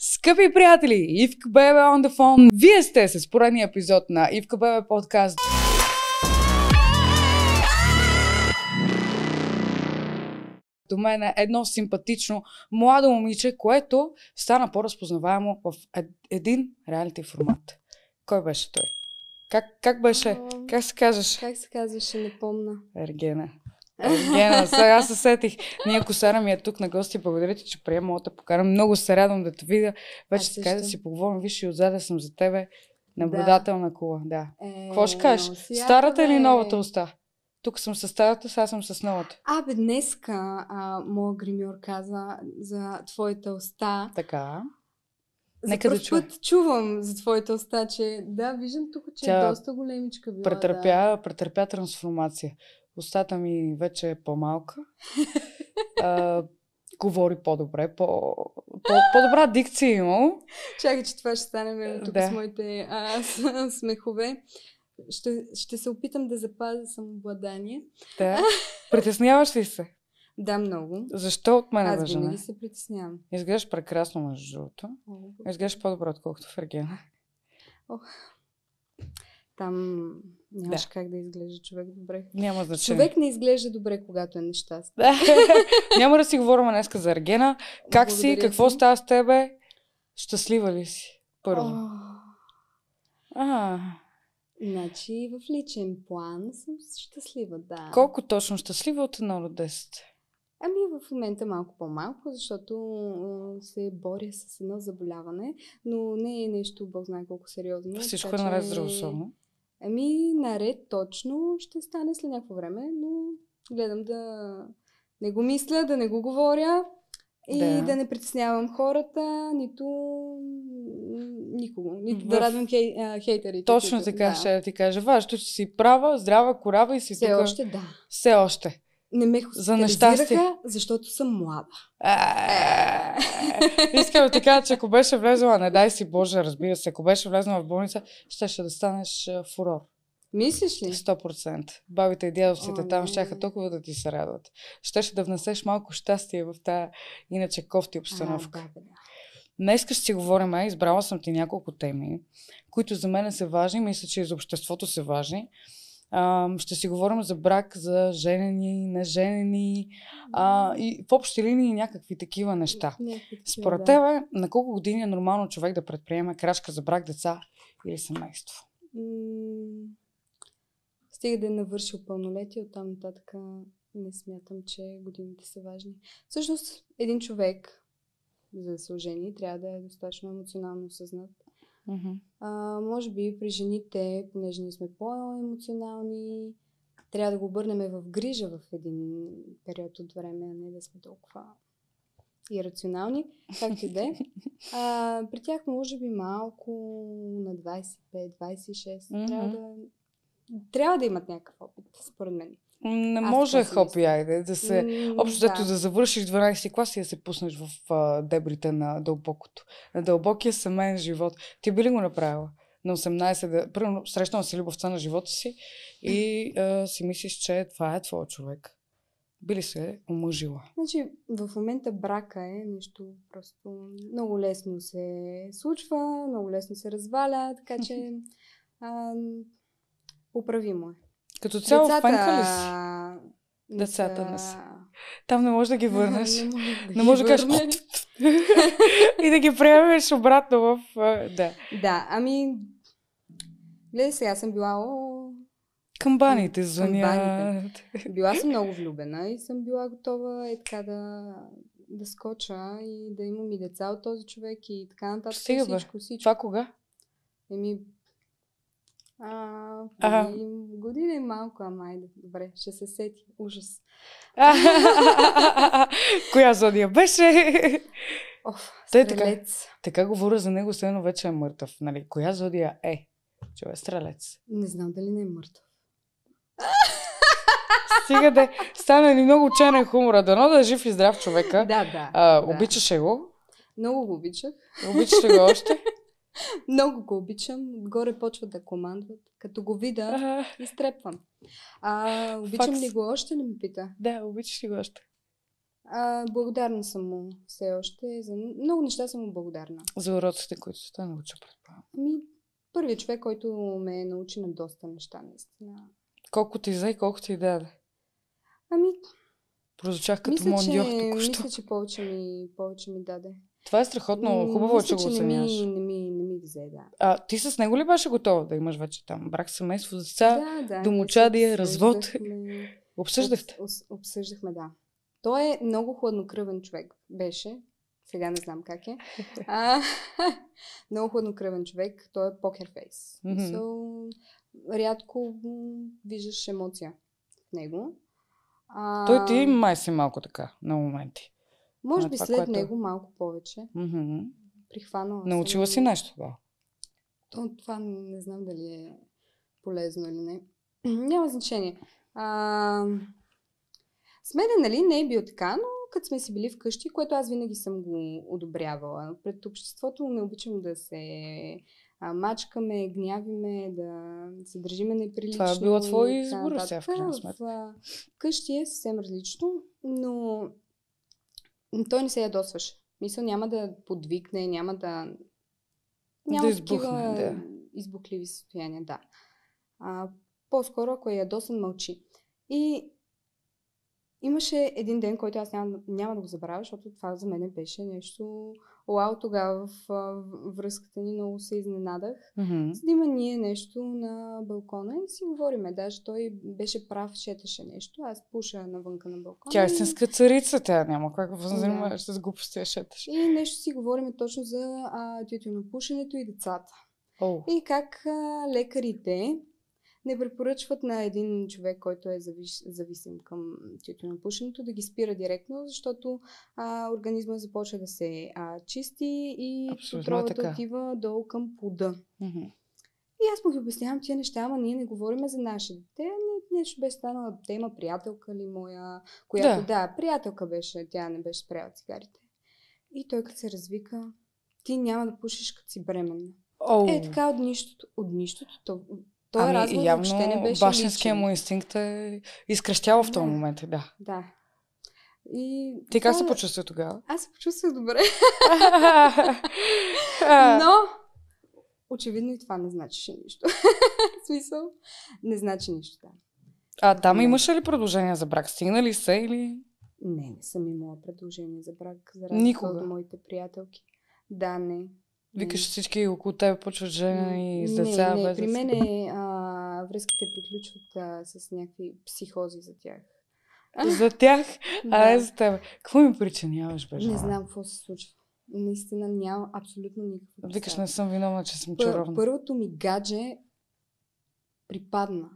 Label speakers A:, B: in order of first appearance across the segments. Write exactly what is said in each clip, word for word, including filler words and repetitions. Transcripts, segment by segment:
A: Скъпи приятели, Ивка Бебе on the phone. Вие сте с поредния епизод на Ивка Бебе подкаст. До мен е едно симпатично младо момиче, което стана по-разпознаваемо в един реалити формат. Кой беше той? Как, как беше?
B: А,
A: как се казваш?
B: Как се казваше, не помна.
A: Ергена. Ергена, сега се сетих. Ние Косара ми е тук на гости. Благодаря ти, че приема да покарам. Много се радвам да те видя. Вече така да си поговорим. Виж и отзаде съм за тебе. Наблюдателна да. Кула. Да.
B: Е,
A: Какво ще кажеш?
B: Сияка,
A: Старата
B: бе.
A: или новата уста? Тук съм с старата, сега съм с новата.
B: Абе, днеска а, моят гримьор каза за твоята уста.
A: Така.
B: За
A: Нека
B: първ
A: да чуя.
B: път чувам за твоята уста, че да, виждам тук, че
A: Тя
B: е доста големичка била.
A: Претърпя,
B: да.
A: претърпя трансформация. Устата ми вече е по-малка. а, говори по-добре. По, по, по-добра дикция имам.
B: Чакай, че това ще стане мен тук
A: Да.
B: с моите а, с, смехове. Ще, ще се опитам да запазя самообладание.
A: Да. Притесняваш ли се?
B: Да, много.
A: Защо от мен
B: Аз
A: въжена?
B: винаги се притеснявам.
A: Изглеждаш прекрасно, между другото.
B: О,
A: Изглеждаш по-добре, отколкото в Ергена.
B: Ох. Там нямаш
A: Да.
B: как да изглежда човек добре.
A: Няма значение.
B: Човек не изглежда добре, когато е нещастен.
A: Няма да си говорим днеска за Ергена. Как си?
B: Благодаря
A: Какво
B: ти.
A: става с тебе? Щастлива ли си? Първо.
B: О,
A: А,
B: значи в личен план съм щастлива, да.
A: колко точно щастлива от едно до десет?
B: Ами в момента малко по-малко, защото а, се боря с едно заболяване, но не е нещо, Бог знае колко сериозно.
A: Всичко
B: така
A: е наред
B: че-
A: здравословно.
B: Ами наред точно ще стане след някакво време, но гледам да не го мисля, да не го говоря и
A: Да.
B: да, не притеснявам хората, нито никого, нито
A: В-
B: да радвам хей, а, хейтерите.
A: Точно
B: които-
A: така
B: да.
A: ще да ти кажа. Важното, че си права, здрава корава и си
B: Все
A: тук.
B: още да.
A: Все още.
B: Не ме
A: За нещастие.
B: хоспитализираха, защото съм млада.
A: А, Искам да ти кажа, че ако беше влезла, не дай си Боже, разбира се, ако беше влезла в болница, щеше да станеш а, фурор.
B: Мислиш ли?
A: сто процента. Бабите и дядовците
B: О,
A: там
B: не.
A: щяха толкова да ти се радват. Щеше да внесеш малко щастие в тази иначе кофти обстановка.
B: А, да, бе, да.
A: Днес ще си говорим, а, избрала съм ти няколко теми, които за мен са важни, мисля, че и за обществото са важни. А, ще си говорим за брак, за женени, неженени а, и в общи линии някакви такива неща.
B: Някакви такива,
A: Според
B: да.
A: тебе, на колко години е нормално човек да предприеме крачка за брак, деца или семейство?
B: М, Стига да е навършил пълнолетие, оттам нататък не смятам, че годините са важни. Всъщност, един човек, за да се ожени, трябва да е достатъчно емоционално осъзнат.
A: Мгм.
B: А, може би при жените, понеже ние сме по-емоционални, трябва да го обърнем в грижа в един период от време, а не да сме толкова ирационални, както и да е. А, При тях може би малко на двайсет и пет двайсет и шест.
A: Мгм.
B: Трябва да трябва да имат някакъв опит, според мен.
A: Не
B: Аз
A: може
B: така си
A: хопи,
B: мисля.
A: айде, да се...
B: М,
A: Общо взето да завършиш дванайсети клас и да се пуснеш в а, дебрите на дълбокото. На дълбокия семейен живот. Ти би ли го направила? На осемнайсет, да... Примерно, срещнала си любовта на живота си и а, си мислиш, че това е твой човек. Би ли се омъжила?
B: Значи, в момента брака е нещо просто много лесно се случва, много лесно се разваля, така че а, поправимо е.
A: Като цяло
B: Децата
A: фенка ли си?
B: не
A: Децата
B: са-
A: не са. Там не можеш да ги върнеш.
B: Не може да,
A: Не може да
B: ги
A: кажеш
B: върне.
A: и да ги приемеш обратно в... а, Да.
B: Да, ами... Гледай сега, съм била... О,
A: Камбаните звънят.
B: Камбаните. била съм много влюбена и съм била готова е така да, да скоча и да имам и деца от този човек и така нататък.
A: Стига, бе.
B: всичко, всичко.
A: Това кога?
B: Еми... А,
A: Ага.
B: преди година и малко, ама айде, добре, ще се сети. Ужас.
A: Коя зодия беше?
B: Оф,
A: Тъй така.
B: стрелец.
A: Така говоря за него, следно вече е мъртъв. Нали? Коя зодия е? Че е стрелец.
B: Не знам дали не е мъртъв.
A: Стига да стане ли много ученен хумора. Дано да е жив и здрав човека.
B: Да, да.
A: А,
B: да.
A: обичаше го?
B: Много го обичах.
A: Обичаш ли го още?
B: Много го обичам. Горе почват да командват. Като го видя,
A: А,
B: изтрепвам. А, обичам
A: Факс.
B: ли го още, не ме пита.
A: да, обичаш ли го още?
B: А, благодарна съм му все още. За много неща съм му благодарна.
A: За уроците, които сте научил, предполагам.
B: Ами, първият човек, който ме научи на доста неща, наистина.
A: Колко ти взе и колко ти даде?
B: Ами,
A: прозвучах като
B: мисля,
A: Мондиох
B: че,
A: току-що.
B: мисля, че повече ми, повече ми даде.
A: Това е страхотно. Хубаво,
B: мисля,
A: че го оценяваш.
B: Не ми, не, ми, не ми взе, да.
A: А ти с него ли беше готова да имаш вече там брак, семейство, деца,
B: да, да,
A: домочадие, развод?
B: Обсъждахте?
A: Обсъждахте?
B: Об, обсъждахме, да. Той е много хладнокръвен човек. Беше. Сега не знам как е. А, много хладнокръвен човек. Той е покерфейс.
A: Mm-hmm.
B: So, рядко виждаш емоция в него. А,
A: Той ти май си малко така, на моменти.
B: Може
A: на
B: би
A: това,
B: след
A: което...
B: него малко повече.
A: Mm-hmm.
B: Прихванала
A: Научила
B: съм...
A: си нещо това?
B: То, това не знам дали е полезно или не. Няма значение. А... С мене, нали, не е бил така, но като сме си били вкъщи, което аз винаги съм го одобрявала. Пред обществото не обичам да се а, мачкаме, гнявиме, да се държиме неприлично.
A: Това е било твой избор, сега в крайна сметка.
B: Вкъщи е съвсем различно, но той не се ядосваше. Мисля, няма да подвикне, няма да... Няма
A: да избухне,
B: такива
A: да.
B: избухливи състояния, да. А, по-скоро, ако е ядосан, мълчи. И имаше един ден, който аз няма, няма да го забравя, защото това за мен беше нещо... Уау, тогава в, в връзката ни много се изненадах.
A: Mm-hmm.
B: Снима ние нещо на балкона и си говориме. Даже той беше прав, четеше нещо. Аз пуша навънка на балкона.
A: Тя е
B: и...
A: истинска царица, тя няма как да занимаваш
B: да.
A: с глупости, шеташ.
B: И нещо си говориме точно за а, тютюнопушенето и децата.
A: Oh.
B: И как а, лекарите не препоръчват на един човек, който е завис, зависим към тютюнопушенето, да ги спира директно, защото а, организма започва да се а, чисти и отровата отива долу към плода.
A: Mm-hmm.
B: И аз му ги обяснявам тия неща, ама ние не говорим за наше дете. Не, нещо беше станала, те има приятелка ли моя, която, да. да, приятелка беше, тя не беше спряла цигарите. И той като се развика, ти няма да пушиш като си бременна.
A: Oh.
B: Е, така от нищото, от нищото, то, той
A: ами,
B: разговор въобще не беше
A: бащинския
B: личен.
A: му инстинкт е изкръщял в този
B: да.
A: момент, да.
B: Да. И
A: ти
B: това...
A: как се почувства тогава?
B: Аз се почувствах добре. Но очевидно и това не значеше нищо. В смисъл, не значи нищо, да.
A: А там не. Имаше ли предложения за брак? Стигнали се или...
B: Не, не съм имала предложение за брак, за разлика
A: Никога.
B: От моите приятелки. Да, не.
A: Викаш всички около тебе почват жена и с деца.
B: Не, не,
A: без
B: при мен е, а, връзките приключват а, с някакви психози за тях.
A: За тях?
B: Да.
A: А е за теб. Какво ми причиняваш, бе?
B: Не знам какво се случва. Наистина няма абсолютно никакво.
A: Викаш, не съм виновна, че съм
B: Пър,
A: чаровна.
B: Първото ми гадже припадна.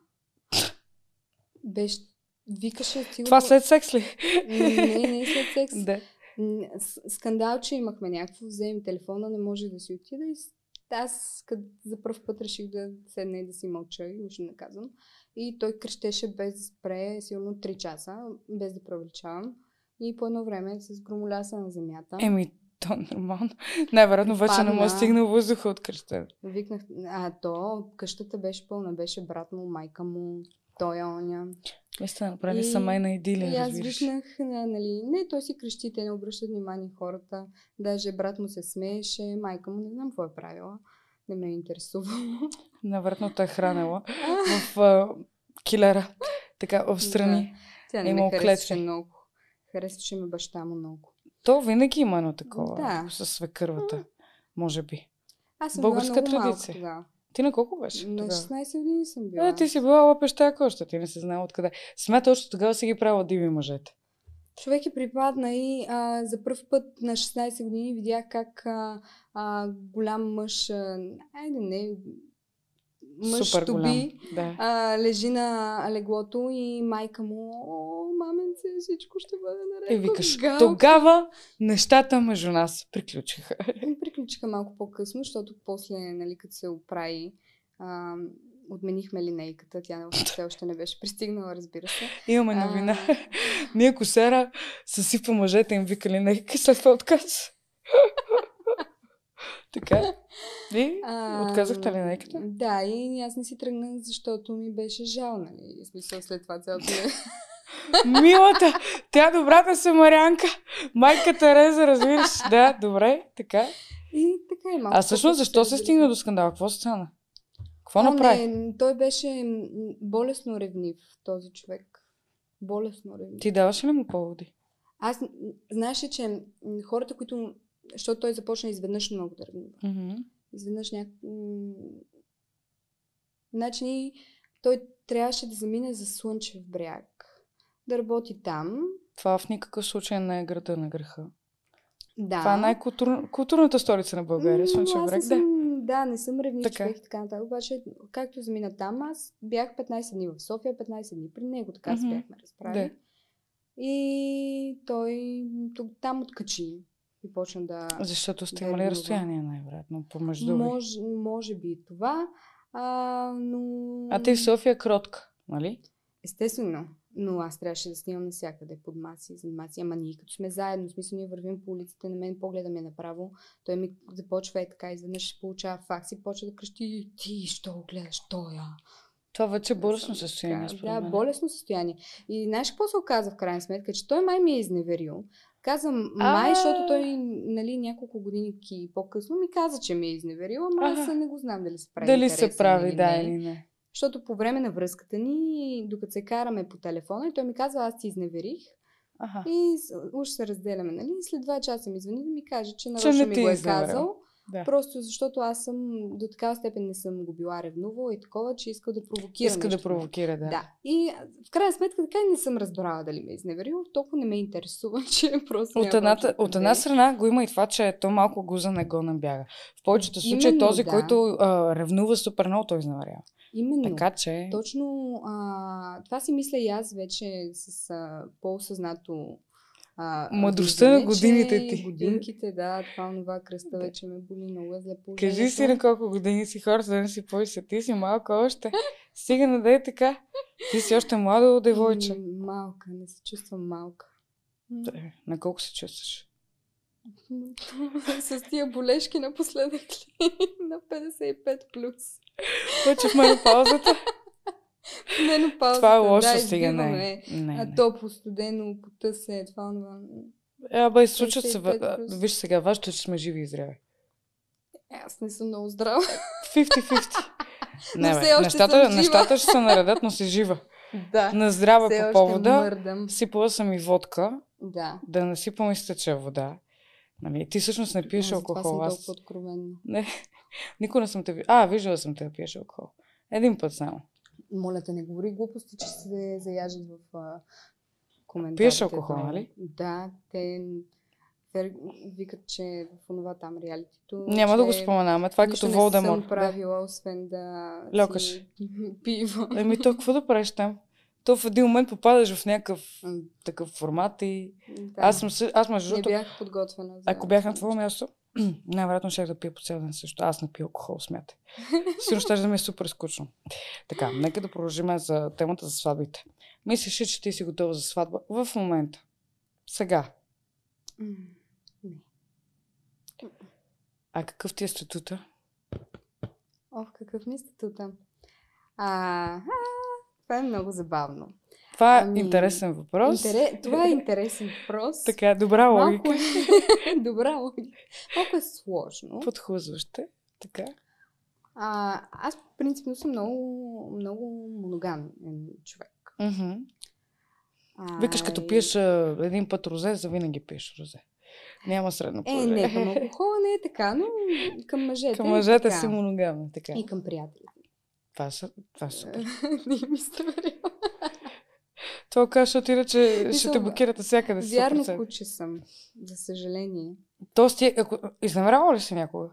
B: Беше... Викаше сигурно...
A: Това след секс ли?
B: Не, не след секс.
A: Да.
B: Скандал, че имахме някакво, вземем телефона, не може да си отида и аз къд, за първ път реших да седна и да си мълча и нищо не казвам. И той крещеше без да спре, сигурно три часа, без да преувеличавам. И по едно време с громоляса на земята.
A: Еми, то нормално. Най-вероятно вече не му е стигнал въздуха от кръща.
B: Викнах, а то къщата беше пълна, беше брат му, майка му, той оня.
A: Мисля, направи семейна идилия,
B: и аз
A: разбираш.
B: викнах, нали, не, той си крещи, те не обръщат внимание хората. Даже брат му се смееше, майка му, не знам какво е правила. Не ме е интересувало.
A: Навъртно те е хранила в uh, килера, така, отстрани.
B: Да. Тя не ме харесваше много. Харесваше ме баща му много.
A: То винаги има едно такова,
B: да.
A: С свекървата, може би.
B: Аз съм
A: българска
B: била много
A: традиция.
B: малко тогава.
A: Ти на колко беше?
B: На
A: тогава?
B: шестнайсет години съм била.
A: Е, ти си била лапещака още, ти не се знала откъде. Смята, още тогава си ги правила диви мъжете.
B: Човек е припадна и а, за първ път на шестнайсет години видях как а, а, голям мъж, а, айде не, мъж
A: Супер
B: тоби,
A: да.
B: а, лежи на леглото и майка му, о, маменце, всичко ще бъде наред.
A: И викаш,
B: Галка.
A: тогава нещата между нас приключиха.
B: Приключиха малко по-късно, защото после, нали, като се оправи, а, отменихме линейката, тя все още не беше пристигнала, разбира се.
A: Имаме новина. А... Ние косера съсипа мъжете им вика линейка и след това отказ. Така. И а, отказахте линейката?
B: Да, и аз не си тръгнах, защото ми беше жал, нали. В смисъл след това цялото
A: Милата, тя добрата самарянка. Майка Тереза, разбираш. Да, добре, така.
B: И така е малко.
A: А всъщност защо се стигна до скандала? Какво стана? Какво
B: О,
A: направи?
B: не, той беше м, болесно ревнив, този човек. Болесно ревнив.
A: Ти даваш ли му поводи?
B: Аз, м, знаеш ли, че м, хората, които... Защото той започна изведнъж много да ревнива.
A: Mm-hmm.
B: Изведнъж няк... м, Значи ни- той трябваше да замине за Слънчев бряг. Да работи там.
A: Това в никакъв случай не е града на греха.
B: Да.
A: Това е най-културната столица на България. Слънчев
B: М, аз
A: бряг,
B: не
A: да.
B: съм, да, не съм ревнив
A: Така.
B: човек и така нататък. Обаче, както замина там, аз бях петнайсет дни в София, петнайсет дни при него, така се
A: Мгм.
B: бяхме разправили.
A: Да.
B: И той тук, там откачи и почна да...
A: Защото сте
B: да
A: имали
B: ревнува.
A: разстояние, най-вероятно, помежду ви.
B: Може, може би и това, а, но...
A: А ти в София кротка, нали?
B: Естествено, но аз трябваше да снимам навсякъде под маси, зад маси, ама ние като сме заедно, в смисъл ние вървим по улиците, на мен погледа ми е направо, той ми започва е така, изведнъж получава факс и почва да крещи: ти, що го гледаш, тоя?
A: Това вече е болесно
B: Съм
A: състояние,
B: така,
A: според
B: Да,
A: мен.
B: болесно състояние. И знаеш какво се оказа в крайна сметка? Че той май ми е изневерил. Казвам май,
A: А.
B: защото той, нали, няколко години по-късно ми каза, че ми е изневерил, ама аз
A: Аха.
B: не го знам дали се прави
A: Дали
B: интересен
A: се прави,
B: или
A: да
B: не.
A: или не.
B: Защото по време на връзката ни, докато се караме по телефона, и той ми казва: аз ти изневерих.
A: Аха.
B: И с- уж се разделяме, нали? И след два часа ми звъни да ми каже, че
A: Че
B: нарочно
A: не
B: ми
A: ти
B: го
A: е
B: е
A: изневерил.
B: казал.
A: Да.
B: Просто защото аз съм до такава степен не съм го била ревнувала и такова, че искал да провокира
A: Иска да
B: нещо.
A: провокира, да.
B: Да. И а, в крайна сметка така и не съм разбрала дали ме е изневерил. Толкова не ме интересува, че просто
A: От,
B: няма
A: едната,
B: повече да
A: от една
B: кажа.
A: страна го има и това, че то малко гуза не го набяга. В повечето случаи
B: Именно,
A: този,
B: да.
A: който а, ревнува супер много, той изневерява.
B: Именно.
A: Така че...
B: Точно а, това си мисля и аз вече с а, по-осъзнато а,
A: Мъдростта на
B: виждане,
A: годините
B: че
A: ти.
B: Годинките, да, това онова кръста
A: Да.
B: вече ме боли много е зле положението.
A: Кажи си на колко години си, хората да не си помислят. Ти си малка още. Стига да е така. Ти си още младо девойче.
B: М, Малка, не се чувствам малка. М,
A: Е, на колко се чувстваш?
B: С тия болешки напоследък ли? На петдесет и пет плюс.
A: Вече в менопаузата.
B: Менопаузата,
A: Това е лошо,
B: да,
A: стига.
B: избиваме.
A: Не, не,
B: А
A: не.
B: топло, студено, потъсе, това, това.
A: Е, Абе, случват се.
B: петдесет и пет
A: а,
B: плюс.
A: Виж сега, важното е, че сме живи и здрави.
B: Аз не съм много здрава.
A: петдесет на петдесет.
B: Но
A: Не,
B: все
A: бе,
B: още
A: нещата,
B: съм жива.
A: нещата ще се наредат, но си жива.
B: Да.
A: На здрава
B: Все
A: по
B: още
A: повода.
B: мърдам.
A: Сипала съм и водка,
B: Да.
A: да не си помислите вода. Нали? Ти всъщност не пиеш
B: Аз затова
A: алкохол.
B: съм
A: Аз
B: толкова откровенна.
A: не, никога не съм те виждала. А, виждала съм те да пиеш алкохол. Един път само.
B: Моля те, не говори глупости, че се заяждат в а, коментарите.
A: Пиеш алкохол,
B: долу.
A: нали?
B: Да, те, те викат, че в онова там реалитито.
A: Няма
B: че
A: да го споменаваме. Това е
B: нищо
A: като
B: не
A: Волдемор.
B: съм правила, освен да
A: Лёкаш.
B: си пива.
A: Еми, то какво да правиш там? То в един момент попадаш в някакъв
B: М,
A: такъв формат и...
B: Да.
A: Аз съм... съ- Аз между
B: не
A: другото,
B: бях подготвена. За
A: ако бях на
B: това
A: твое
B: нещо.
A: място, най-вероятно ще да пия по цял ден също. Аз не пия алкохол, смятай. Сигурно ще да ми е супер скучно. Така, нека да продължим за темата за сватбите. Мислиш ли, че ти си готова за сватба в момента? Сега.
B: М, Не.
A: А какъв ти е статута?
B: Ох, какъв ми е статута. А, а, това е много забавно.
A: Това е
B: Ами,
A: интересен въпрос.
B: Интере... Това е интересен въпрос.
A: Така, добра
B: Малко
A: логика.
B: е... Добра логика. Малко е сложно.
A: Подхлъзваща. Така.
B: А, аз принципно съм много, много моногамен човек.
A: Мгм.
B: А,
A: Викаш, като
B: и-
A: пиеш а, един път розе, завинаги пиеш розе. Няма средно
B: Е,
A: положение.
B: не, към алкохола не е така, но към мъжете
A: Към
B: е
A: мъжете
B: така.
A: си моногамна. Така.
B: И към приятели.
A: Това, са, това е супер.
B: Не ми сте верила.
A: Това кажа, защото иначе ще
B: Мисъл,
A: те блокират всякъде. с
B: Вярно
A: сто процента.
B: куче съм, за съжаление.
A: Тоест, ти, ако... изневеряла ли си някога?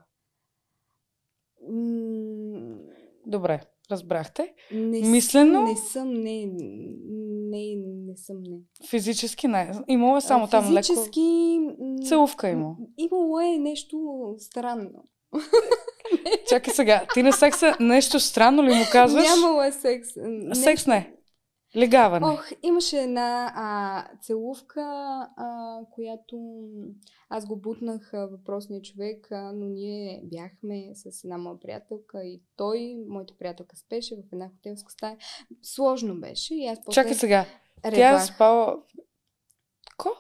B: М,
A: Добре, разбрахте.
B: Не,
A: Мислено?
B: Не съм, не, не, не съм, не.
A: Физически не. Имало е само
B: А,
A: там леко.
B: Физически... м,
A: Целувка има.
B: Имало е нещо странно.
A: Чакай сега, ти на секса нещо странно ли му казваш?
B: Нямало е секс. Не.
A: Секс не. Легаване.
B: Ох, имаше една а, целувка, а, която аз го бутнах а, въпросния човек, а, но ние бяхме с една моя приятелка и той, моята приятелка спеше в една хотелска стая. Сложно беше и аз после...
A: Чакай сега. Тя
B: Ревах.
A: спала... Ко?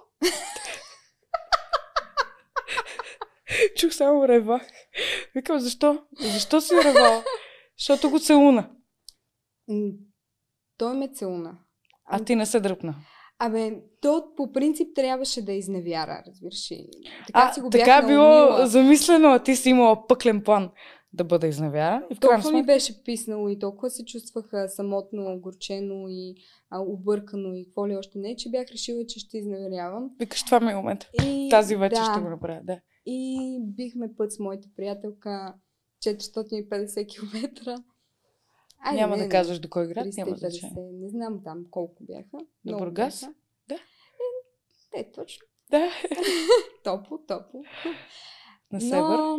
A: Чух само ревах. Викам, защо? Защо си ревала? Защото го целуна.
B: М, Той ме целуна.
A: А ти не се дръпна.
B: Абе, то по принцип трябваше да изневяра, разбираш ли. Така
A: А,
B: си го
A: така
B: бях
A: било
B: наумила.
A: замислено, а ти си имала пъклен план да бъда изневяра. И в крайна
B: Толкова ми
A: сметка...
B: беше писнало и толкова се чувствах а, самотно, огорчено и а, объркано и какво ли още не, че бях решила, че ще изневерявам.
A: Викаш, това ми е момент.
B: И,
A: Тази вечер
B: да,
A: ще го направя, да.
B: И бихме път с моята приятелка четиристотин и петдесет километра. Айде,
A: Няма
B: не,
A: да
B: не,
A: казваш до кой град,
B: триста и
A: няма
B: петдесет,
A: значение.
B: не знам там колко бяха.
A: До
B: Много
A: Бургас?
B: бяха.
A: Да.
B: Е, е, точно.
A: Да.
B: Топло, топло.
A: На север.
B: Но...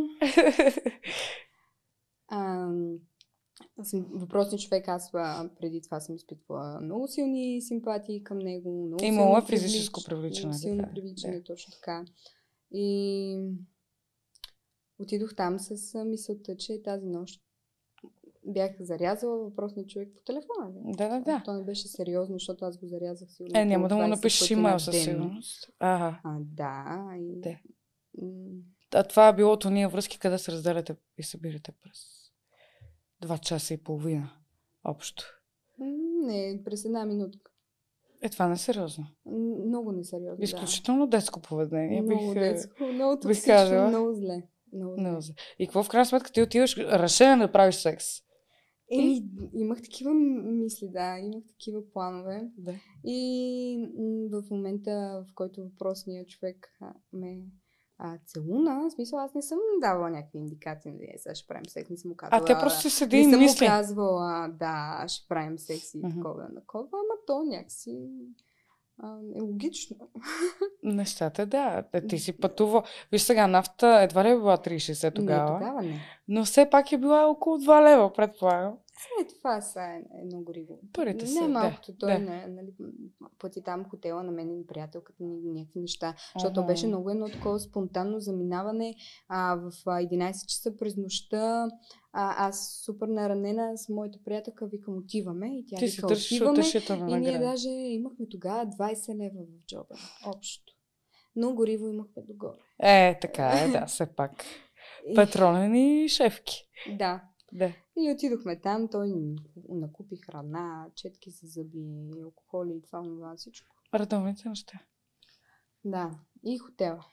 B: ам, съм въпросният човек, аз а, преди това съм изпитвала много силни симпатии към него. Много
A: Имало е
B: силно
A: физическо
B: привлич-
A: привличане,
B: Много силно
A: така е,
B: привличане,
A: да.
B: точно така. И отидох там с а, мисълта, че тази нощ бях зарязала въпросния човек по телефона. Не?
A: Да, да, да.
B: То не беше сериозно, защото аз го зарязах сигурно.
A: Е, няма да му
B: двайсет
A: напишеш
B: пъти
A: имейл
B: на
A: със
B: ден.
A: сигурност. Ага.
B: А, да. И...
A: Да.
B: м,
A: А това е било от уния връзки, къде се разделяте и събирате през два часа и половина общо.
B: м, Не, през една минутка.
A: Е, това не е сериозно.
B: М, Много несериозно,
A: Изключително детско поведение.
B: да. Много
A: бих, е,
B: детско, много
A: бих
B: токсично,
A: казала.
B: много зле. Много зле.
A: Не, за- И какво в крайна сметка ти отиваш решение да правиш секс?
B: Еми, имах такива м- мисли, да, имах такива планове.
A: Да.
B: И м, в момента, в който въпросният човек а, ме а, целуна, в смисъл аз не съм давала някакви индикации, нали, сега ще правим секс, не съм му казвала.
A: А те просто си седи
B: не
A: и
B: съм му
A: мисли.
B: казвала, да, ще правим секс и
A: Мгм.
B: такова, такова, ама то някакси а, е логично.
A: Нещата, да. Е, Ти си пътува. Виж сега, нафта едва ли е била три шейсет тогава.
B: Не, тогава не.
A: Но все пак е била около два лева, предполагам.
B: Е, това са е едно гориво.
A: Първите
B: Не
A: са,
B: малкото,
A: да,
B: той
A: да.
B: на, нали, плати там хотела на мен и на приятелката ни някакви неща, защото
A: Ага.
B: беше много едно такова спонтанно заминаване а, в а, единайсет часа през нощта. А, аз супер наранена с моята приятелка викам отиваме и тя
A: Ти си
B: вика
A: търсиш
B: отиваме
A: утешителна
B: и ние
A: награда.
B: даже имахме тогава двайсет лева в джоба общо. Но гориво имахме догоре.
A: Е, така е, да, все пак.
B: И-
A: Петролени шефки.
B: Да.
A: Да.
B: И отидохме там, той ни накупи храна, четки за зъби, алкохоли и това, това, всичко.
A: Редовните неща.
B: Да, и хотела.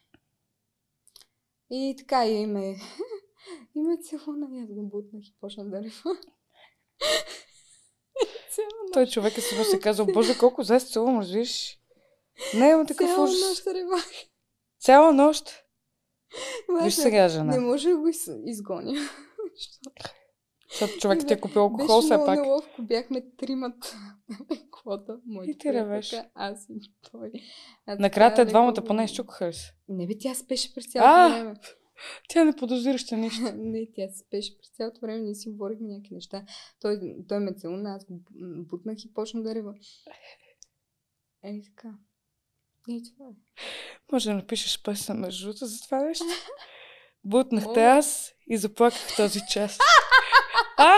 B: И така, и име, име целуна, и аз го бутнах и почна да рева. Цяла
A: Той човек е си се казал, боже, колко зае се целувам, разбираш? Не имам такъв
B: Цяла
A: ужас.
B: нощ ревах.
A: Цяла нощ.
B: Ама
A: Виж
B: аз не-
A: сега, жена.
B: Не може да го из- изгоня.
A: Защото човек
B: И
A: ти е
B: бе-
A: купил алкохол
B: Беше
A: все
B: много
A: пак.
B: неловко, бяхме тримата. Квота, моята
A: И ти ревеш.
B: приятелка, аз и той. А
A: Накрая
B: така,
A: те двамата
B: леко-
A: поне изчукаха ли се?
B: Не бе, тя спеше през
A: А!
B: цялото време.
A: Тя не подозираща нищо.
B: Не, тя спеше през цялото време, ние си говорихме някакви неща. Той, той ме целуна, аз го бутнах и почна да рева. Ей така. И това е.
A: Може да напишеш песен между другото за това нещо. Бутнахте
B: Мога.
A: аз и заплаках този час. А!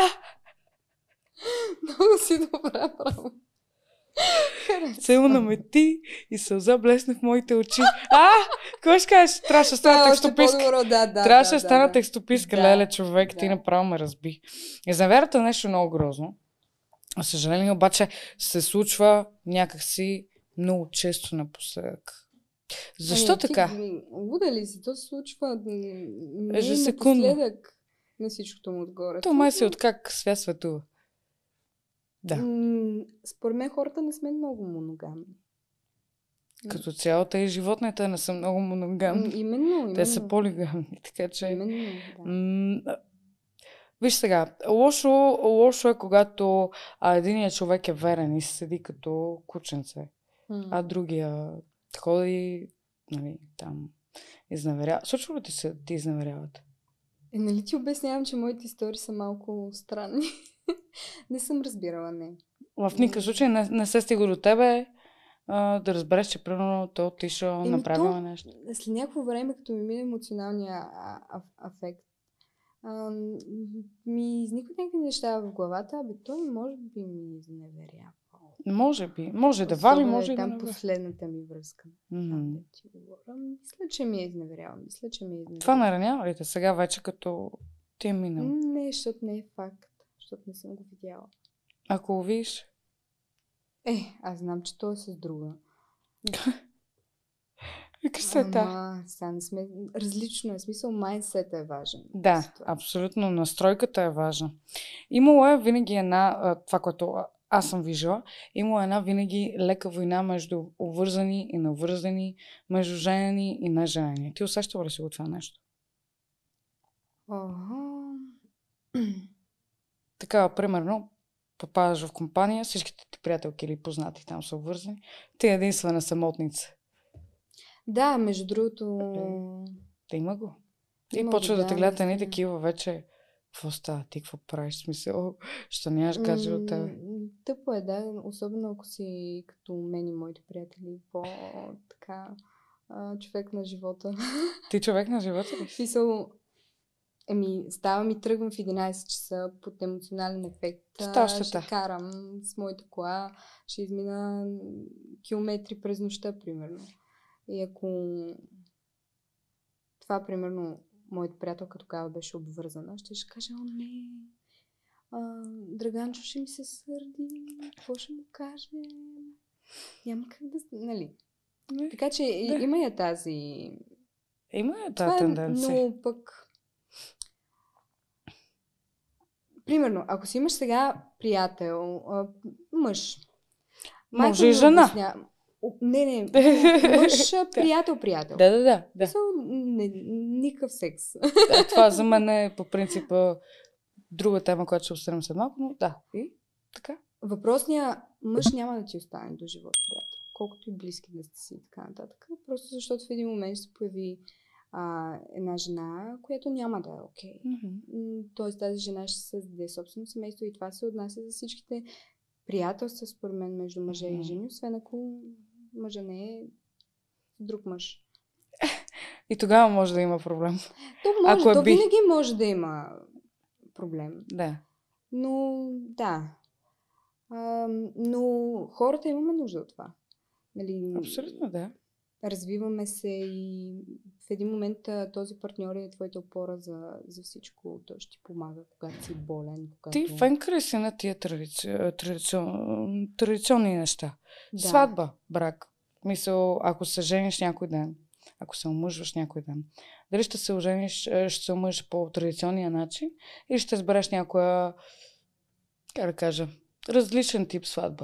B: Много си добра, право. Харесва.
A: Целуна ме ти и сълза блесна в моите очи. А! Какво ще кажеш? Трябваше да
B: Това
A: стана
B: е още
A: текстописка.
B: по-добро, да, да.
A: Трябваше
B: да,
A: да стана
B: да,
A: текстописка,
B: Да,
A: леле, човек, ти
B: да.
A: направо ме разби. Изневерата е нещо много грозно. За съжаление обаче се случва някакси много често напоследък. Защо
B: Ами,
A: така?
B: Ти, луда ли си? То се случва м, не
A: Ежесекундно.
B: напоследък на всичкото му отгоре.
A: То май си от как свят светува. Да.
B: М, Според мен хората не сме много моногамни.
A: Като цяло, те и животните не са много
B: М,
A: моногамни.
B: Именно, именно.
A: Те са полигамни, така че...
B: Именно, да.
A: М, а, Виж сега, лошо, лошо е, когато а, единият човек е верен и седи като кученце,
B: М.
A: а другия ходи, нали, там, изневерява. Случва ли ти се ти изневеряват?
B: Е, нали ти обяснявам, че моите истории са малко странни? Не съм разбирала, не.
A: В никакъв случай не, не се стига до тебе а, да разбереш, че примерно той отишъл,
B: Еми,
A: направил
B: то-
A: нещо.
B: След някакво време, като ми мине емоционалния а, а, афект, а, ми изникват някакви неща в главата, абе той може би ми изневерява.
A: Може би. Може да вали, може и да
B: там
A: не вали.
B: последната ми връзка.
A: Mm-hmm.
B: Да ти говоря. Мисля, че ми е изневеряла. Мисля, че ми е изневеряла.
A: Това наранява ли те сега вече като ти е минал?
B: Не, защото не е факт. Защото не съм го видяла.
A: Ако го видиш?
B: Е, аз знам, че той е с друга.
A: Викаш се та.
B: Ама, сега не сме... Различно е. Смисъл, майндсета е важен.
A: Да, абсолютно. Настройката е важна. Имало е винаги една, това, което аз съм виждала, имало една винаги лека война между обвързани и навързани, между женени и неженени. Ти усещала ли си го това нещо?
B: Ага.
A: Така, примерно, попадаш в компания, всичките ти приятелки или познати там са обвързани, ти е единствена самотница.
B: Да, между другото...
A: Да, има го. И
B: Има
A: почва
B: го,
A: да те
B: да,
A: гледат едни
B: наистина.
A: такива вече. Какво става? Ти какво правиш? Смисъл, що нямаш гадже от тебе?
B: М, Тъпо е, да. Особено ако си като мен и моите приятели. По-така човек на живота.
A: Ти човек на живота ли си?
B: Смисъл, еми, ставам и тръгвам в единайсет часа под емоционален ефект.
A: Що
B: Ще
A: ще та?
B: карам с моята кола, ще измина километри през нощта, примерно. И ако това, примерно, моята приятелка тогава беше обвързана, ще ще каже, о, не, а, Драганчо ще ми се сърди, какво ще му каже? Няма как да... Нали?
A: Не.
B: Така че
A: Да.
B: има я тази...
A: Има е
B: Това
A: тази
B: е,
A: тенденция.
B: но пък... Примерно, ако си имаш сега приятел, а, мъж,
A: Може
B: майка
A: и
B: ми
A: жена.
B: обясня- О, Не, не, мъж, приятел, приятел.
A: Да, да, да. да.
B: Мисъл, не, никакъв секс.
A: Да, това за мен е по принцип друга тема, която ще обсъдим след малко, но да. И така.
B: Въпросният мъж няма да ти остане до живот, приятел. Колкото и близки да сте си и така нататък. Просто защото в един момент ще се появи а, една жена, която няма да е окей.
A: Mm-hmm.
B: Тоест тази жена ще създаде собствено семейство и това се отнася за всичките приятелства, според мен, между мъже
A: Mm-hmm.
B: и жени, освен ако мъжа не е друг мъж.
A: И тогава може да има проблем.
B: То, може,
A: Ако е
B: то
A: би.
B: винаги може да има проблем.
A: Да.
B: Но да. А, но хората имаме нужда от това. Нали,
A: Абсолютно да.
B: развиваме се и в един момент а, този партньор е твоята опора за, за всичко. Той ще ти помага, когато си болен. Когато...
A: Ти фенка ли си на тия традици... традицион... традиционни неща?
B: Да.
A: Сватба, брак. Мисъл, ако се жениш някой ден, ако се омъжваш някой ден, дали ще се ожениш, ще се омъжиш по традиционния начин или ще избереш някоя, как да кажа, различен тип сватба?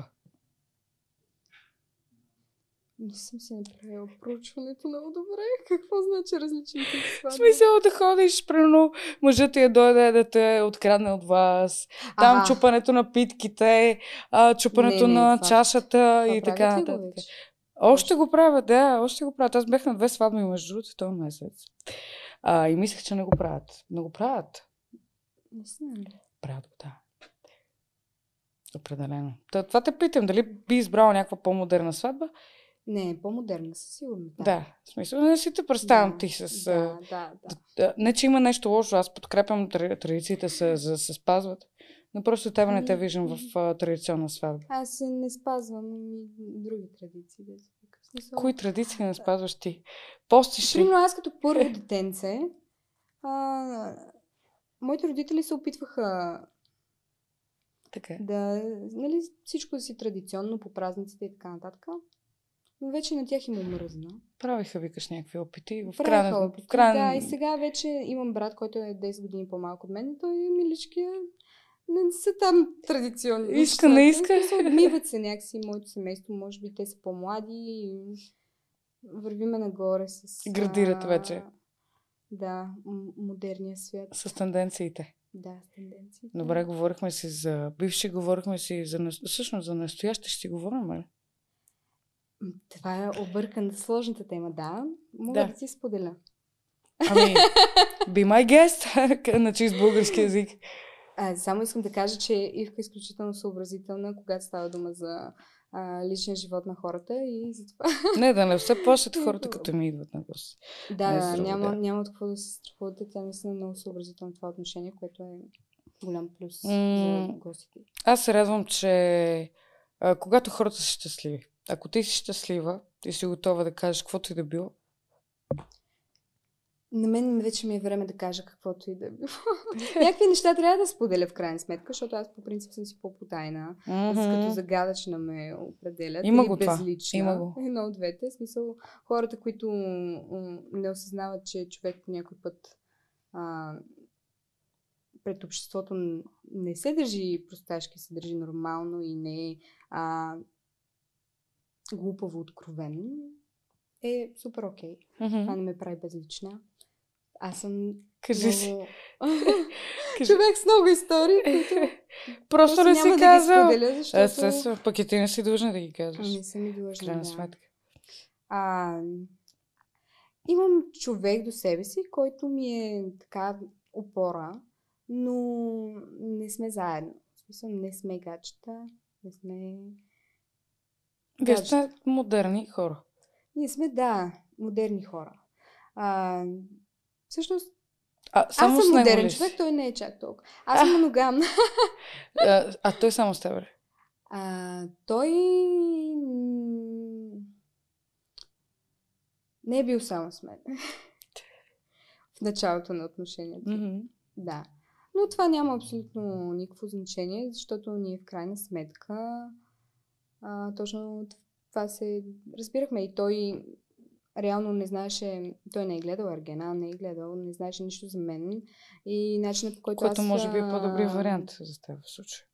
B: Не съм си направила проучването много добре. Какво значи различен тип
A: В
B: сватба?
A: смисъл да ходиш, примерно, мъжът ти е дойде да те открадне от вас, там
B: Ага.
A: чупането на питките, а, чупането
B: Не, не,
A: на
B: това-
A: чашата
B: Това
A: и така
B: правят ли го
A: нататък.
B: вече?
A: Още го правят, да, още го правят. Аз бях на две сватби, между другото, този месец. А, и мислех, че не го правят. Не го правят.
B: Не знам.
A: Правят го, да. Определено. Та, това те питам, дали би избрала някаква по-модерна сватба?
B: Не, е по-модерна със сигурност.
A: Да. да. В смисъл, не си те представям
B: Да,
A: ти с...
B: Да,
A: а,
B: да, да.
A: да, не, че има нещо лошо, аз подкрепям тради- традициите се, за да се спазват, но просто тебе не те виждам в а, традиционна сватба.
B: Аз не спазвам и други традиции. Да си така. В смисъл,
A: Кои традиции не спазваш ти? Постиш ли?
B: Примерно аз като първо детенце, а, моите родители се опитваха
A: Така.
B: да, нали, всичко да си традиционно по празниците и така нататък. Но вече на тях им омръзна.
A: Правиха, викаш, някакви опити. В
B: Правиха
A: крайна...
B: опити,
A: В крайна...
B: Да, и сега вече имам брат, който е десет години по-малко от мен и той милички е- не са там традиционни.
A: Иска, не иска.
B: Се отмиват се някакси моето семейство, може би те са по-млади и вървиме нагоре с...
A: Градират
B: а,
A: вече.
B: Да, м- модерния свят.
A: С тенденциите.
B: Да, с тенденциите.
A: Добре, говорихме си за бивши, говорихме си за... нас- Всъщност за настояще ще си говорим, ли?
B: М, Това е объркана, сложната тема, да. Мога
A: Да.
B: да, ти споделя.
A: Ами, be my guest, на чист български язик.
B: А, само искам да кажа, че Ивка е изключително съобразителна, когато става дума за а, личния живот на хората и затова...
A: Не, да не се плашат хората, като ми идват на гости.
B: Да,
A: Не,
B: да,
A: здраво,
B: няма,
A: да.
B: няма от какво да се страхувате. Тя наистина е много съобразителна в това отношение, което е голям плюс
A: М.
B: за гостите.
A: Аз се радвам, че А, когато хората са щастливи. Ако ти си щастлива, ти си готова да кажеш каквото и да било.
B: На мен вече ми е време да кажа каквото и да било. Някакви неща трябва да споделя в крайна сметка, защото аз по принцип съм си по-потайна.
A: Mm-hmm.
B: Като загадъчна ме определят.
A: Има
B: или
A: го това.
B: безлична.
A: Има го.
B: Едно от двете. В смисъл, хората, които м, не осъзнават, че човек по някой път а, пред обществото н- не се държи просташки, се държи нормално и не е а, глупаво откровен, е супер окей.
A: Mm-hmm.
B: Това не ме прави безлична. Аз съм
A: Кажи си.
B: много...
A: Кажи.
B: човек с много истории, които
A: Просто не си
B: няма да ги
A: казал.
B: споделя, защото
A: Естествено, пък и ти не си длъжна да ги казваш.
B: не съм и длъжна.
A: Крайна
B: Да.
A: сметка.
B: А, имам човек до себе си, който ми е така опора, но не сме заедно. В смисъл, не сме гачета, не сме...
A: Вие
B: гачета.
A: сте модерни хора.
B: Ние сме, да, модерни хора. А, всъщност,
A: А, само
B: аз
A: с
B: съм
A: него
B: модерен
A: ли си?
B: човек, той не е чак толкова. Аз съм моногамна.
A: А, а той само с теб, ли?
B: А, той м, не е бил само с мен. В началото на отношението.
A: Mm-hmm.
B: Да. Но това няма абсолютно никакво значение, защото ние в крайна сметка а, точно това се разбирахме и той реално не знаеше, той не е гледал Ергена, не е гледал, не знаеше нищо за мен и начинът по който
A: Което
B: аз...
A: може би е по-добрият
B: а,
A: вариант за теб в случая.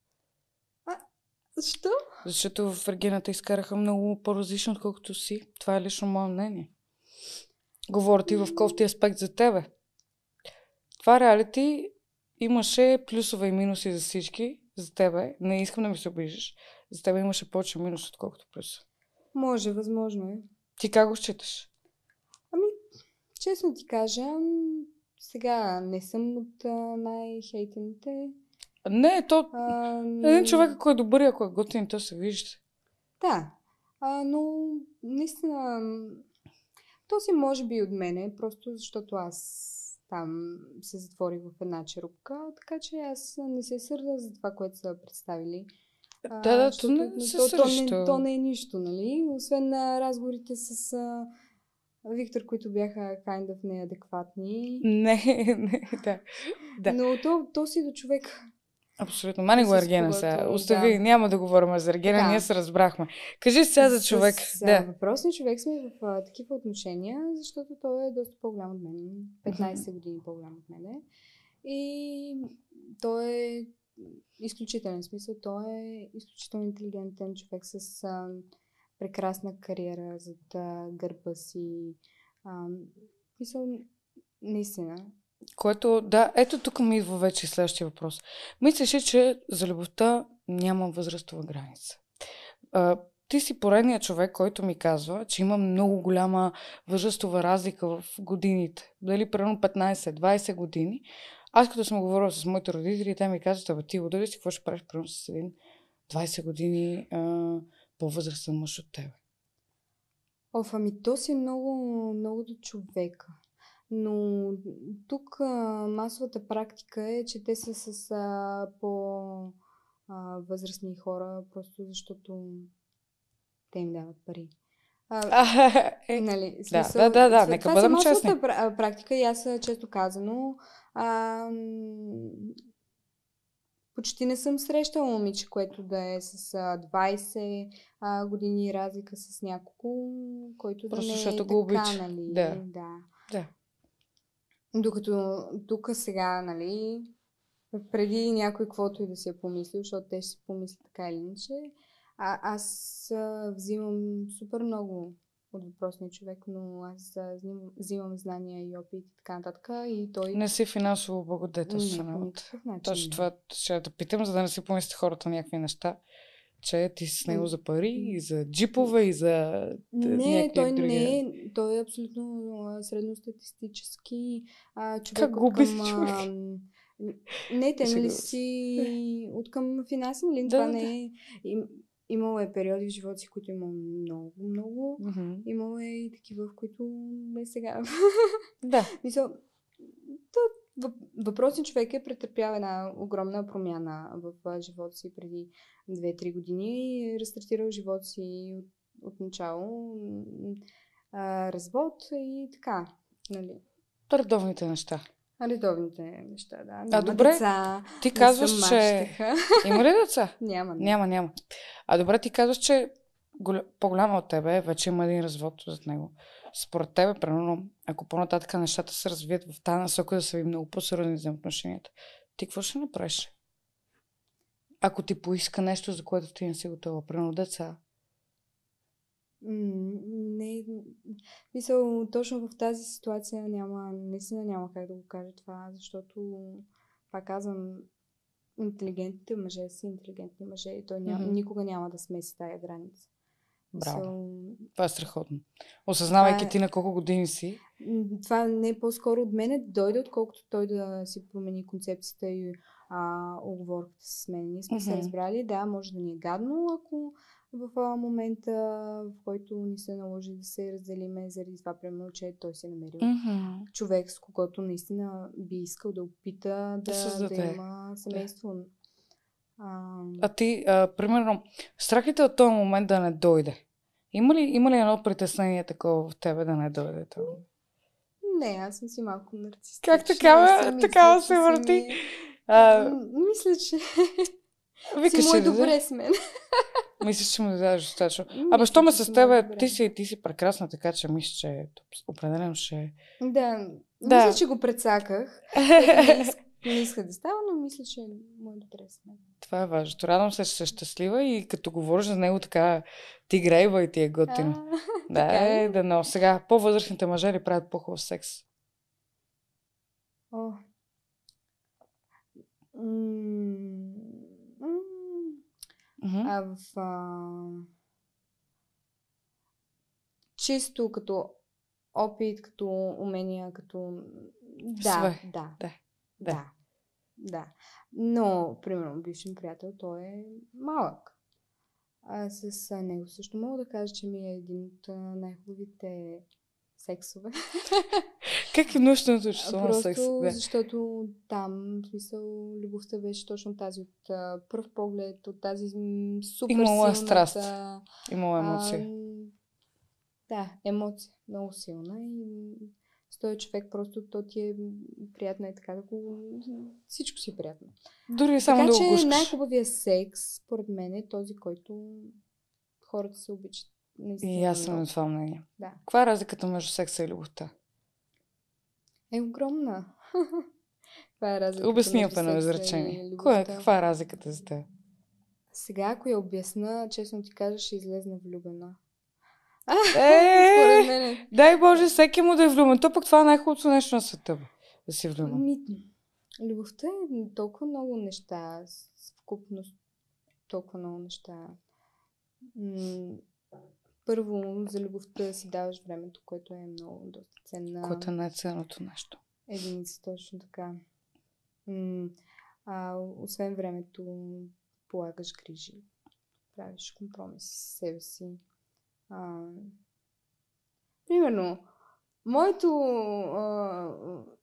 B: Защо?
A: Защото в Ергената изкараха много по-различно, отколкото си. Това е лично мое мнение. Говоря ти в кофти аспект за тебе. Това реалити имаше плюсове и минуси за всички. За тебе. Не искам да ми се обиждаш. За тебе имаше повече минус, отколкото плюс.
B: Може, възможно е.
A: Ти как го считаш?
B: Ами, честно ти кажа, сега не съм от а, най-хейтените.
A: Не, то...
B: А,
A: Един човек, ако е добър и ако е готин, то се вижда.
B: Да, а, но наистина то си може би от мене, просто защото аз там се затворих в една черупка, така че аз не се сърда за това, което са представили. А,
A: Да, да, то
B: защото,
A: не се
B: то, то,
A: сърдиш,
B: не,
A: то-
B: то не е нищо, нали? Освен на разговорите с а, Виктор, които бяха kind of неадекватни.
A: Не, не, да. Да.
B: Но то, то си до човек.
A: Абсолютно. Мани го
B: С
A: Ергена
B: когото,
A: сега.
B: да.
A: Остави, няма да говорим за Ергена,
B: Да.
A: ние се разбрахме. Кажи сега за човек.
B: С,
A: Да.
B: а, въпросният човек сме в а, такива отношения, защото той е доста по-голям от мен. петнайсет години по-голям от мен. И той е изключителен смисъл. Той е изключително интелигентен човек с а, прекрасна кариера зад а, гърба си. А, мисъл, наистина.
A: Което, да, ето тук ми идва вече следващия въпрос. Мислиш ли, че за любовта няма възрастова граница? А, ти си поредният човек, който ми казва, че има много голяма възрастова разлика в годините. Дали примерно петнайсет-двайсет години. Аз като съм говорила с моите родители, те ми казват, абе ти удари си, какво ще правиш примерно с един двайсет години а, по-възрастен мъж от тебе?
B: Оф, ами то си е много, много до човека. Но тук а, масовата практика е, че те са с а, по-възрастни хора, просто защото те им дават пари. А,
A: А, е,
B: нали,
A: да,
B: смисъл,
A: да, да, да,
B: това-
A: нека
B: това
A: бъдем
B: са масовата
A: честни.
B: пра- практика и аз а, често казано а, м, почти не съм срещала момиче, което да е с а, двайсет а, години разлика с няколко, който да
A: Просто
B: не е
A: защото
B: така,
A: го обича.
B: нали?
A: Да.
B: да.
A: Да.
B: Докато тук сега, нали, преди някой каквото и да си е помислил, защото те ще си помислят така или иначе, а, аз а, взимам супер много от въпросния човек, но аз а, взимам, взимам знания и опит и така нататък и той...
A: Не си финансово
B: не,
A: благодетелствена.
B: по
A: от-
B: никакъв начин.
A: Точно
B: не.
A: това ще да питам, за да не си помислят хората някакви неща, че ти си с него за пари, и за джипове, и за т-
B: Не,
A: някакви
B: той
A: други.
B: не е. Той е абсолютно а, средностатистически а, човек
A: Как
B: от
A: губи
B: към...
A: човек?
B: А, не, те
A: Шегувам
B: нали
A: се.
B: си от към финанси, нали?
A: Да,
B: Това
A: да,
B: не е... Им, имало е периоди в живота си, в които имам много, много.
A: Мгм.
B: Имало е и такива, в които не сега.
A: Да.
B: Мисъл, то, Въпросният човек е претърпял една огромна промяна в а, живота си преди две-три години и е рестартирал живота си от, от начало. м, А, развод и така. Нали.
A: Редовните неща.
B: Редовните неща, да. Няма
A: А добре,
B: деца,
A: ти
B: не
A: казваш,
B: съм
A: че...
B: мащеха.
A: Има ли деца?
B: Няма, не.
A: Няма, няма. А добре, ти казваш, че голя... по-голяма от тебе вече има един развод зад него. Според тебе, примерно, ако по-нататък нещата се развият в тази насока да са ви много по-сериозни взаимоотношенията, ти какво ще направиш? Ако ти поиска нещо, за което ти не си готова, примерно деца.
B: М, Не, мисъл, точно в тази ситуация няма, наистина няма как да го кажа това, защото, пак казвам, интелигентните мъже са интелигентни мъже и той няма,
A: Мгм.
B: никога няма да смеси тая граница.
A: Браво.
B: Мисъл,
A: Това е страхотно. Осъзнавайки
B: Това е-
A: ти на колко години си.
B: м, това не е по-скоро от мене да дойде, отколкото той да си промени концепцията и а, оговорката с мен. Ние сме се
A: Мгм.
B: разбрали, да, може да ни е гадно, ако в а, момента, в който ни се наложи да се разделиме заради това, примерно, че той се е намерил
A: Мгм.
B: човек, с когото наистина би искал да опита да, да,
A: създаде.
B: има семейство. А,
A: А ти, а, примерно, страхите от този момент да не дойде. Има ли, има ли едно притеснение такова в тебе да не дойде това?
B: не, аз съм си малко нарцистична.
A: Как такава-
B: и си мисля,
A: такава
B: че
A: се
B: си
A: върти?
B: ми-
A: А,
B: М, Мисля, че
A: викаш
B: си му е
A: ли да?
B: добре с мен.
A: Мислиш, че му дадеш достатъчно.
B: Мисля,
A: Абе, що ме
B: че
A: с
B: си му е
A: тебе,
B: добре.
A: ти си, ти си прекрасна, така че мисля, че определено ще...
B: Да,
A: Да.
B: мисля, че го прецаках. което Не, иск, не исках да става, но мисля, че му е добре с мен.
A: Това е важно. Радвам се, че си щастлива и като говориш за него така, ти грейва и ти е готино.
B: А,
A: Да,
B: така ли?
A: е, да, но сега по-възрастните мъже ли правят по-хубав секс?
B: О. М, м,
A: Мгм.
B: А в а... чисто като опит, като умения, като... Да,
A: Све.
B: да,
A: Да.
B: да, да, да. Но, примерно, бившим приятел, той е малък. А с а, него също мога да кажа, че ми е един от а, най-хубавите сексове.
A: Как е нощното число на
B: Просто
A: секс? Да.
B: защото там, в смисъл, любовта беше точно тази от а, пръв поглед, от тази м, супер
A: Имало е
B: силната...
A: страст. Имало
B: а,
A: емоция.
B: да, емоция. Много силна и с този човек просто то ти е приятно и така да го... Всичко си е приятно.
A: Дори само
B: така
A: да го
B: че
A: гушкаш.
B: най-хубавият секс, според мен, е този, който хората се обичат. Наистина
A: И аз съм
B: много.
A: на това мнение.
B: Да.
A: Каква е разликата между секса и любовта?
B: Е огромна. Това е разликата
A: Обясни я
B: между
A: в едно
B: секса
A: изречение.
B: и
A: Кое,
B: любовта.
A: каква е разликата за теб?
B: Сега, ако я обясна, честно ти кажа, ще излезна влюбена.
A: Е,
B: Според мен.
A: дай Боже, всеки му да е влюбен. То пък това е най-хубавото нещо на света, бе. Да си влюбен.
B: Ми, любовта е толкова много неща, съвкупност, толкова много неща. М, Първо, за любовта си даваш времето, което е много доста ценна
A: Което е най-ценното нещо.
B: единица, точно така. М, А, освен времето, полагаш грижи, правиш компромиси с себе си. А, примерно, моето а,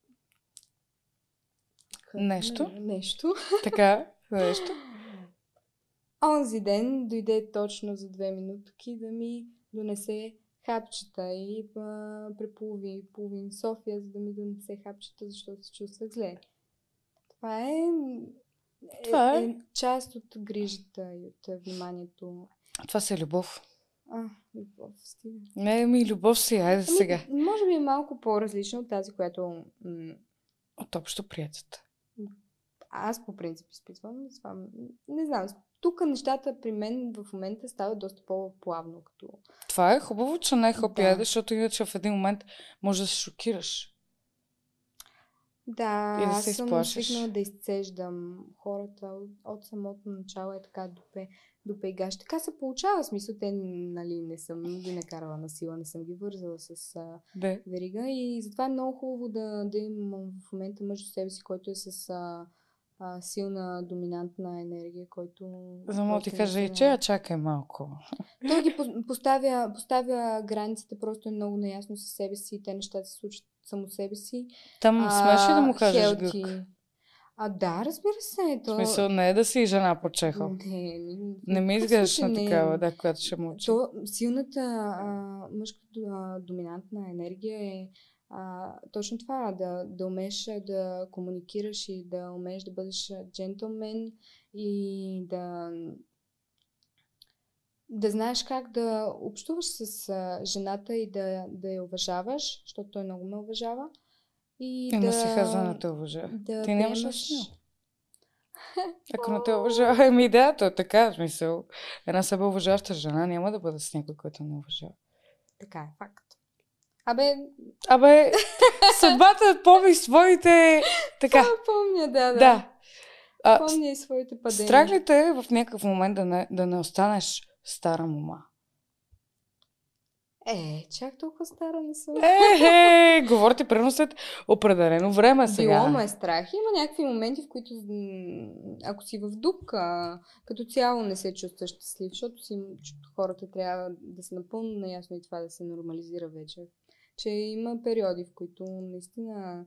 A: Нещо?
B: нещо.
A: Така, нещо.
B: Онзи ден дойде точно за две минутки да ми донесе хапчета и а, преполови половин София, за да ми донесе хапчета, защото се чувствах зле. Това е, е,
A: Това е.
B: е част от грижата и от вниманието.
A: Това си е любов.
B: А, любов, стига.
A: Не, ми любов си, айде
B: Ами,
A: сега.
B: може би е малко по-различна от тази, която м-
A: От общо приятелата.
B: аз по принцип изпитвам. Това, м- не знам, тук нещата при мен в момента стават доста по-плавно. Като...
A: Това е хубаво, че не е хопи,
B: Да.
A: айде, защото иначе в един момент може да се шокираш.
B: Да,
A: И да
B: аз
A: се
B: съм
A: изплашиш.
B: свикнала да изцеждам хората от, от самото начало е така до, пе, до пейгаш. Така се получава, в смисъл, те нали, не съм ги накарала на сила, не съм ги вързала с а,
A: Да.
B: верига и затова е много хубаво да, да имам в момента мъж до себе си, който е с а, а, силна, доминантна енергия, който...
A: За да ти
B: който
A: кажа и
B: наистина-
A: че я чакай малко.
B: Той ги по- поставя, поставя границите, просто е много наясно със себе си и те нещата се случват само себе си.
A: Там смеш ли да му кажеш
B: healthy.
A: гък?
B: А да, разбира се. То...
A: В смисъл не е да си жена по Чехов.
B: Не, не,
A: Не ми изглеждаш на такава, да, която ще мълчи.
B: То силната а, мъжка а, доминантна енергия е а, точно това, да, да умееш да комуникираш и да умееш да бъдеш джентълмен и да да знаеш как да общуваш с а, жената и да, да я уважаваш, защото той много ме уважава. И,
A: И
B: да...
A: не си каза да те уважава.
B: Да
A: Ти нямаш
B: приемаш...
A: да си. Ако не те уважава, еми да, то е така, в смисъл. Една себе уважаваща жена няма да бъде с някой, който не уважава.
B: Така е, факт. Абе...
A: Абе, съдбата помни своите... Така.
B: Това помня, да, да.
A: Да. А,
B: помня и своите падения.
A: страх ли те е в някакъв момент да не, да не останеш стара мома?
B: Е, чак толкова стара не съм.
A: Е, е, говорите примерно след определено време сега.
B: Било ме е страх. Има някакви моменти, в които ако си в дупка, като цяло не се чувстваш щастлив, защото си, хората трябва да са напълно наясно и това да се нормализира вече. Че има периоди, в които наистина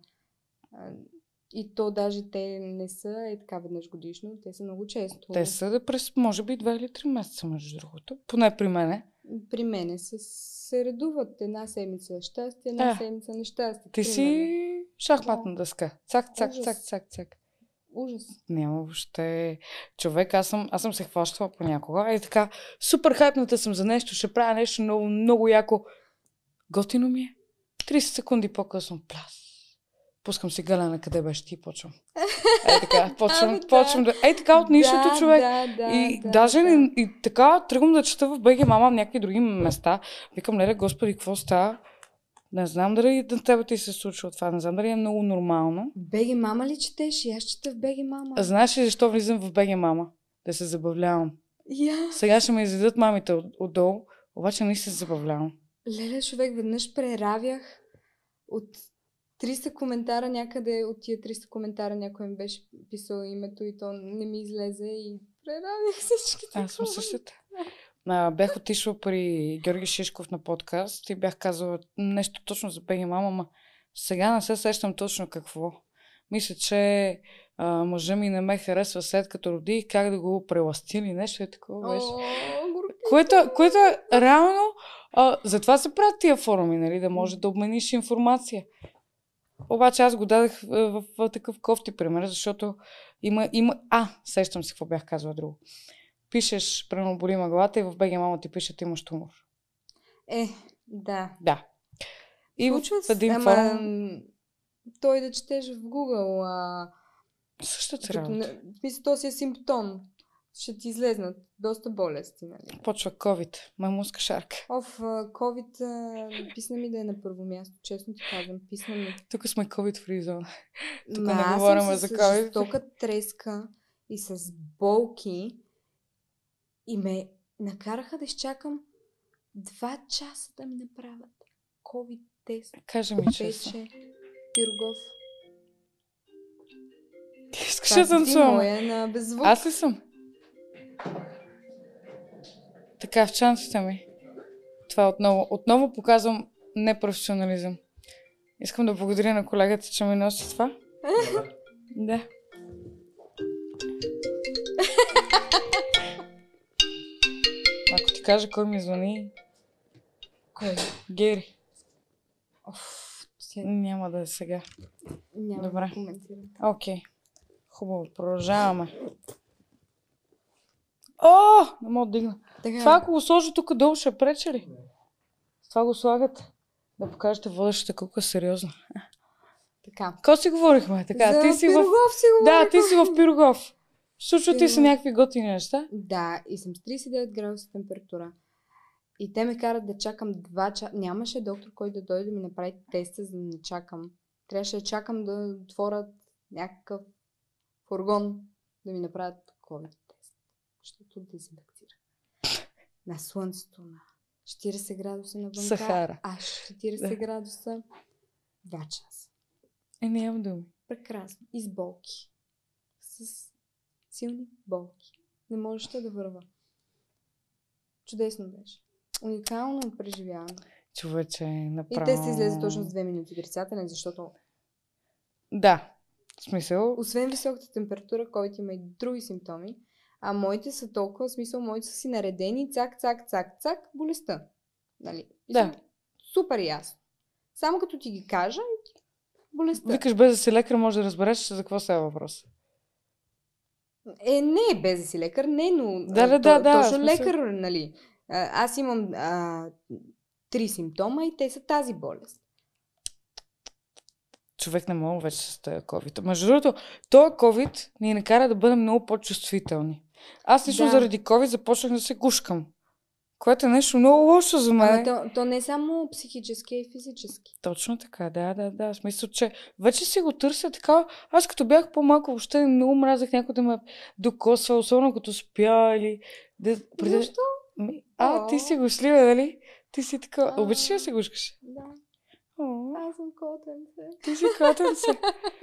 B: и то даже те не са е така веднъж годишно, те са много често.
A: Те са да през, може би, два или три месеца, между другото. Поне при мене.
B: При мене се, се редуват една седмица щастие, една
A: е,
B: седмица нещастие.
A: Ти
B: примерно.
A: си шахматна дъска. Цак, цак,
B: Ужас.
A: цак, цак, цак.
B: Ужас.
A: Няма въобще. Човек, аз съм, аз съм се хващала понякога. Е така, супер хайпната съм за нещо, ще правя нещо много, много яко. Готино ми е. трийсет секунди по-късно. Пляс. Пускам си Галена, къде беше ти и почвам. Ей така, почвам,
B: Ами да.
A: почвам да... Ей така от нищото,
B: Да,
A: човек.
B: да, да,
A: и
B: да,
A: даже
B: да.
A: И, и така тръгвам да чета в БГ Мама в някакви други места. Викам, леле, господи, какво става? Не знам дали на тебе ти се случва това. Не знам дали е много нормално.
B: БГ Мама ли четеш? И аз чета в БГ Мама.
A: А знаеш ли защо влизам в БГ Мама? Да се забавлявам.
B: Я.
A: Сега ще ме изядат мамите от, отдолу, обаче не се забавлявам.
B: Леле, човек, веднъж преравях от триста коментара някъде, от тия триста коментара някой ми беше писал името и то не ми излезе и преравях всички.
A: Аз съм същата. А, бях отишла при Георги Шишков на подкаст и бях казала нещо точно за БГ Мама, ама сега не се сещам точно какво. Мисля, че а, мъжа ми не ме харесва след като роди, как да го преластили, нещо е такова беше. Което, което реално, а, затова се правят тия форуми, нали, да може да обмениш информация. Обаче аз го дадах в, в, в такъв кофти пример, защото има, има... А, сещам си какво бях казала друго. Пишеш, примерно, боли ме главата и в БГ Мама ти пишат, имаш тумор.
B: Е, да.
A: Да. И
B: случва
A: в един
B: ама,
A: форум...
B: той да четеш в Google, а...
A: Същата работа.
B: Мисля, то си е симптом. Ще ти излезнат доста болести, нали?
A: Почва COVID. Маймунска шарка.
B: Оф, COVID, а, писна ми да е на първо място, честно ти казвам. Писна ми.
A: Тук сме COVID free zone. Тук
B: Ма,
A: не говорим за
B: COVID.
A: COVID.
B: С жестока треска и с болки и ме накараха да изчакам два часа да ми направят COVID тест.
A: Кажи ми честно.
B: Беше Пирогов.
A: Искаш да танцувам?
B: Моя на беззвук.
A: Аз ли съм? Така, в чантите ми. Това отново. Отново показвам непрофесионализъм. Искам да благодаря на колегата, че ми носи това. Да. Ако ти кажа кой ми звъни...
B: Кой?
A: Гери.
B: Оф,
A: Няма да е сега.
B: Няма
A: Добре.
B: да коментирам.
A: Окей. Okay. Хубаво, продължаваме. О, не мога да дигна.
B: Така.
A: Това ако го сложа тук долу, ще прече ли? Това го слагате. Да покажете водещата колко е сериозно.
B: Така.
A: Какво си говорихме? Така,
B: За
A: ти си
B: Пирогов
A: в...
B: си говорихме.
A: Да, ти си в Пирогов. Случват ти
B: Пирогов.
A: са някакви готини неща?
B: Да, и съм с трийсет и девет градуса температура. И те ме карат да чакам два часа. Нямаше доктор, който да дойде да ми направи теста, за да не чакам. Трябваше да чакам да отворят някакъв фургон да ми направят COVID тест. Защото дезинфекцира. На слънцето, на четирийсет градуса навънка.
A: Сахара.
B: Аж четирийсет
A: Да.
B: градуса. Два часа.
A: Е, нямам думи.
B: Прекрасно. И с болки. С силни болки. Не можеш да върва. Чудесно беше. Уникално преживяване.
A: Човече, направо...
B: И те се излезе точно с две минути отрицателен, защото
A: Да, в смисъл...
B: освен високата температура, който има и други симптоми, а моите са толкова, в смисъл, моите са си наредени, цак, цак, цак, цак, болестта. Нали?
A: Да.
B: Супер ясно. Само като ти ги кажа, болестта.
A: Викаш, без да си лекар, може да разбереш за какво става въпрос.
B: Е, не, без да си лекар, не, но
A: Да, да,
B: то,
A: да, да,
B: точно
A: смисъл...
B: лекар, нали. Аз имам а, три симптома и те са тази болест.
A: Човек не мога вече с тази COVID. Между другото, този COVID ни накара да бъдем много по-чувствителни. Аз лично
B: Да.
A: заради COVID започнах да се гушкам. Което е нещо много лошо за мен.
B: Ама то, то не е само психически, а и физически.
A: Точно така, да, да, да. В смисъл, че вече си го търся така. Аз като бях по-малко, въобще много мразех някой да ме докосва, особено като спя или... Да, преди...
B: Защо?
A: Ми, а,
B: О.
A: ти си гошлива, нали? Ти си така...
B: А.
A: Обичаш ли да се гушкаш?
B: Да.
A: О,
B: Аз съм котенце.
A: ти си котенце.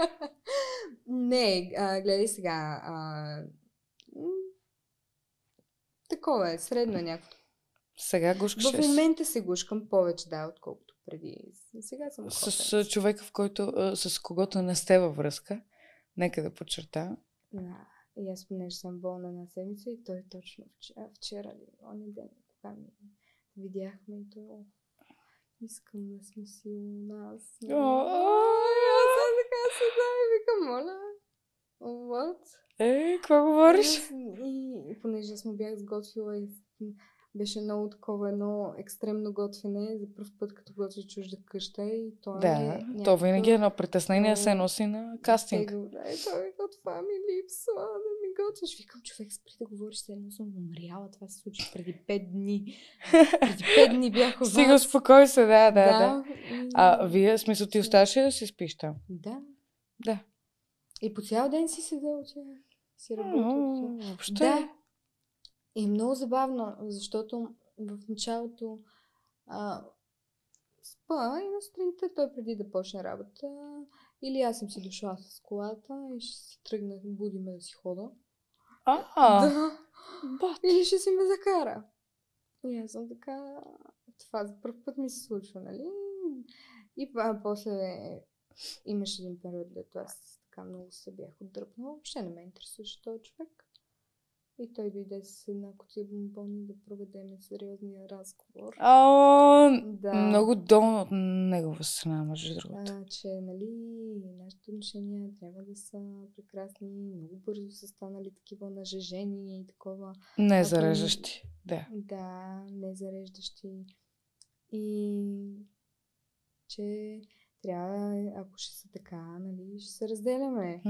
B: Не, а, гледай сега. А, м, такова е, средно е някакво.
A: Сега гушкаш.
B: В момента се гушкам повече, да, отколкото преди. Сега съм
A: С,
B: котенце.
A: с човека, в който, а, с когото не сте във връзка. Нека да подчертая.
B: Да. И аз понеже съм болна една седмица и той точно вчера, вчера ли, оня ден, кога ми видяхме и той, о, искам да сме си у нас.
A: О,
B: Аз съм така седа и викам, моля, what?
A: Е, какво говориш?
B: И, и понеже аз му бях сготвила и беше много такова едно екстремно готвене, за първ път като готви чужда къща и то е
A: Да,
B: някакъв...
A: то винаги е едно притеснение,
B: много
A: се носи на кастинг.
B: Тегло, да, и той вика, това ми липсва, да ми готвиш. Викам, човек, спри да говориш, се едно съм умряла, това се случи преди пет дни. Преди пет дни бях у вас.
A: Стига, успокой се, да, да, да.
B: Да.
A: А вие, в смисъл, ти оставаш ли да си спиш там?
B: Да.
A: Да.
B: И по цял ден си седа от тях. Си
A: О,
B: работя.
A: въобще.
B: Да. И е много забавно, защото в началото а, спа и на сутринта той преди да почне работа. Или аз съм си дошла с колата и ще си тръгнах, будиме да си хода.
A: А,
B: Да.
A: бат.
B: Или ще си ме закара. И аз съм така... Това за първ път ми се случва, нали? И а, после имаше един период, дето аз така много се бях отдръпнала. Въобще не ме интересуваше този човек. И той дойде с една кутия бомбони да проведем сериозния разговор.
A: А,
B: Да.
A: много долно от негова страна, между другото.
B: А, че, нали, нашите отношения трябва да са прекрасни, много бързо са станали такива нажежени и такова.
A: Не
B: А,
A: зареждащи. Да.
B: Да, незареждащи. И че трябва, ако ще са така, нали, ще се разделяме.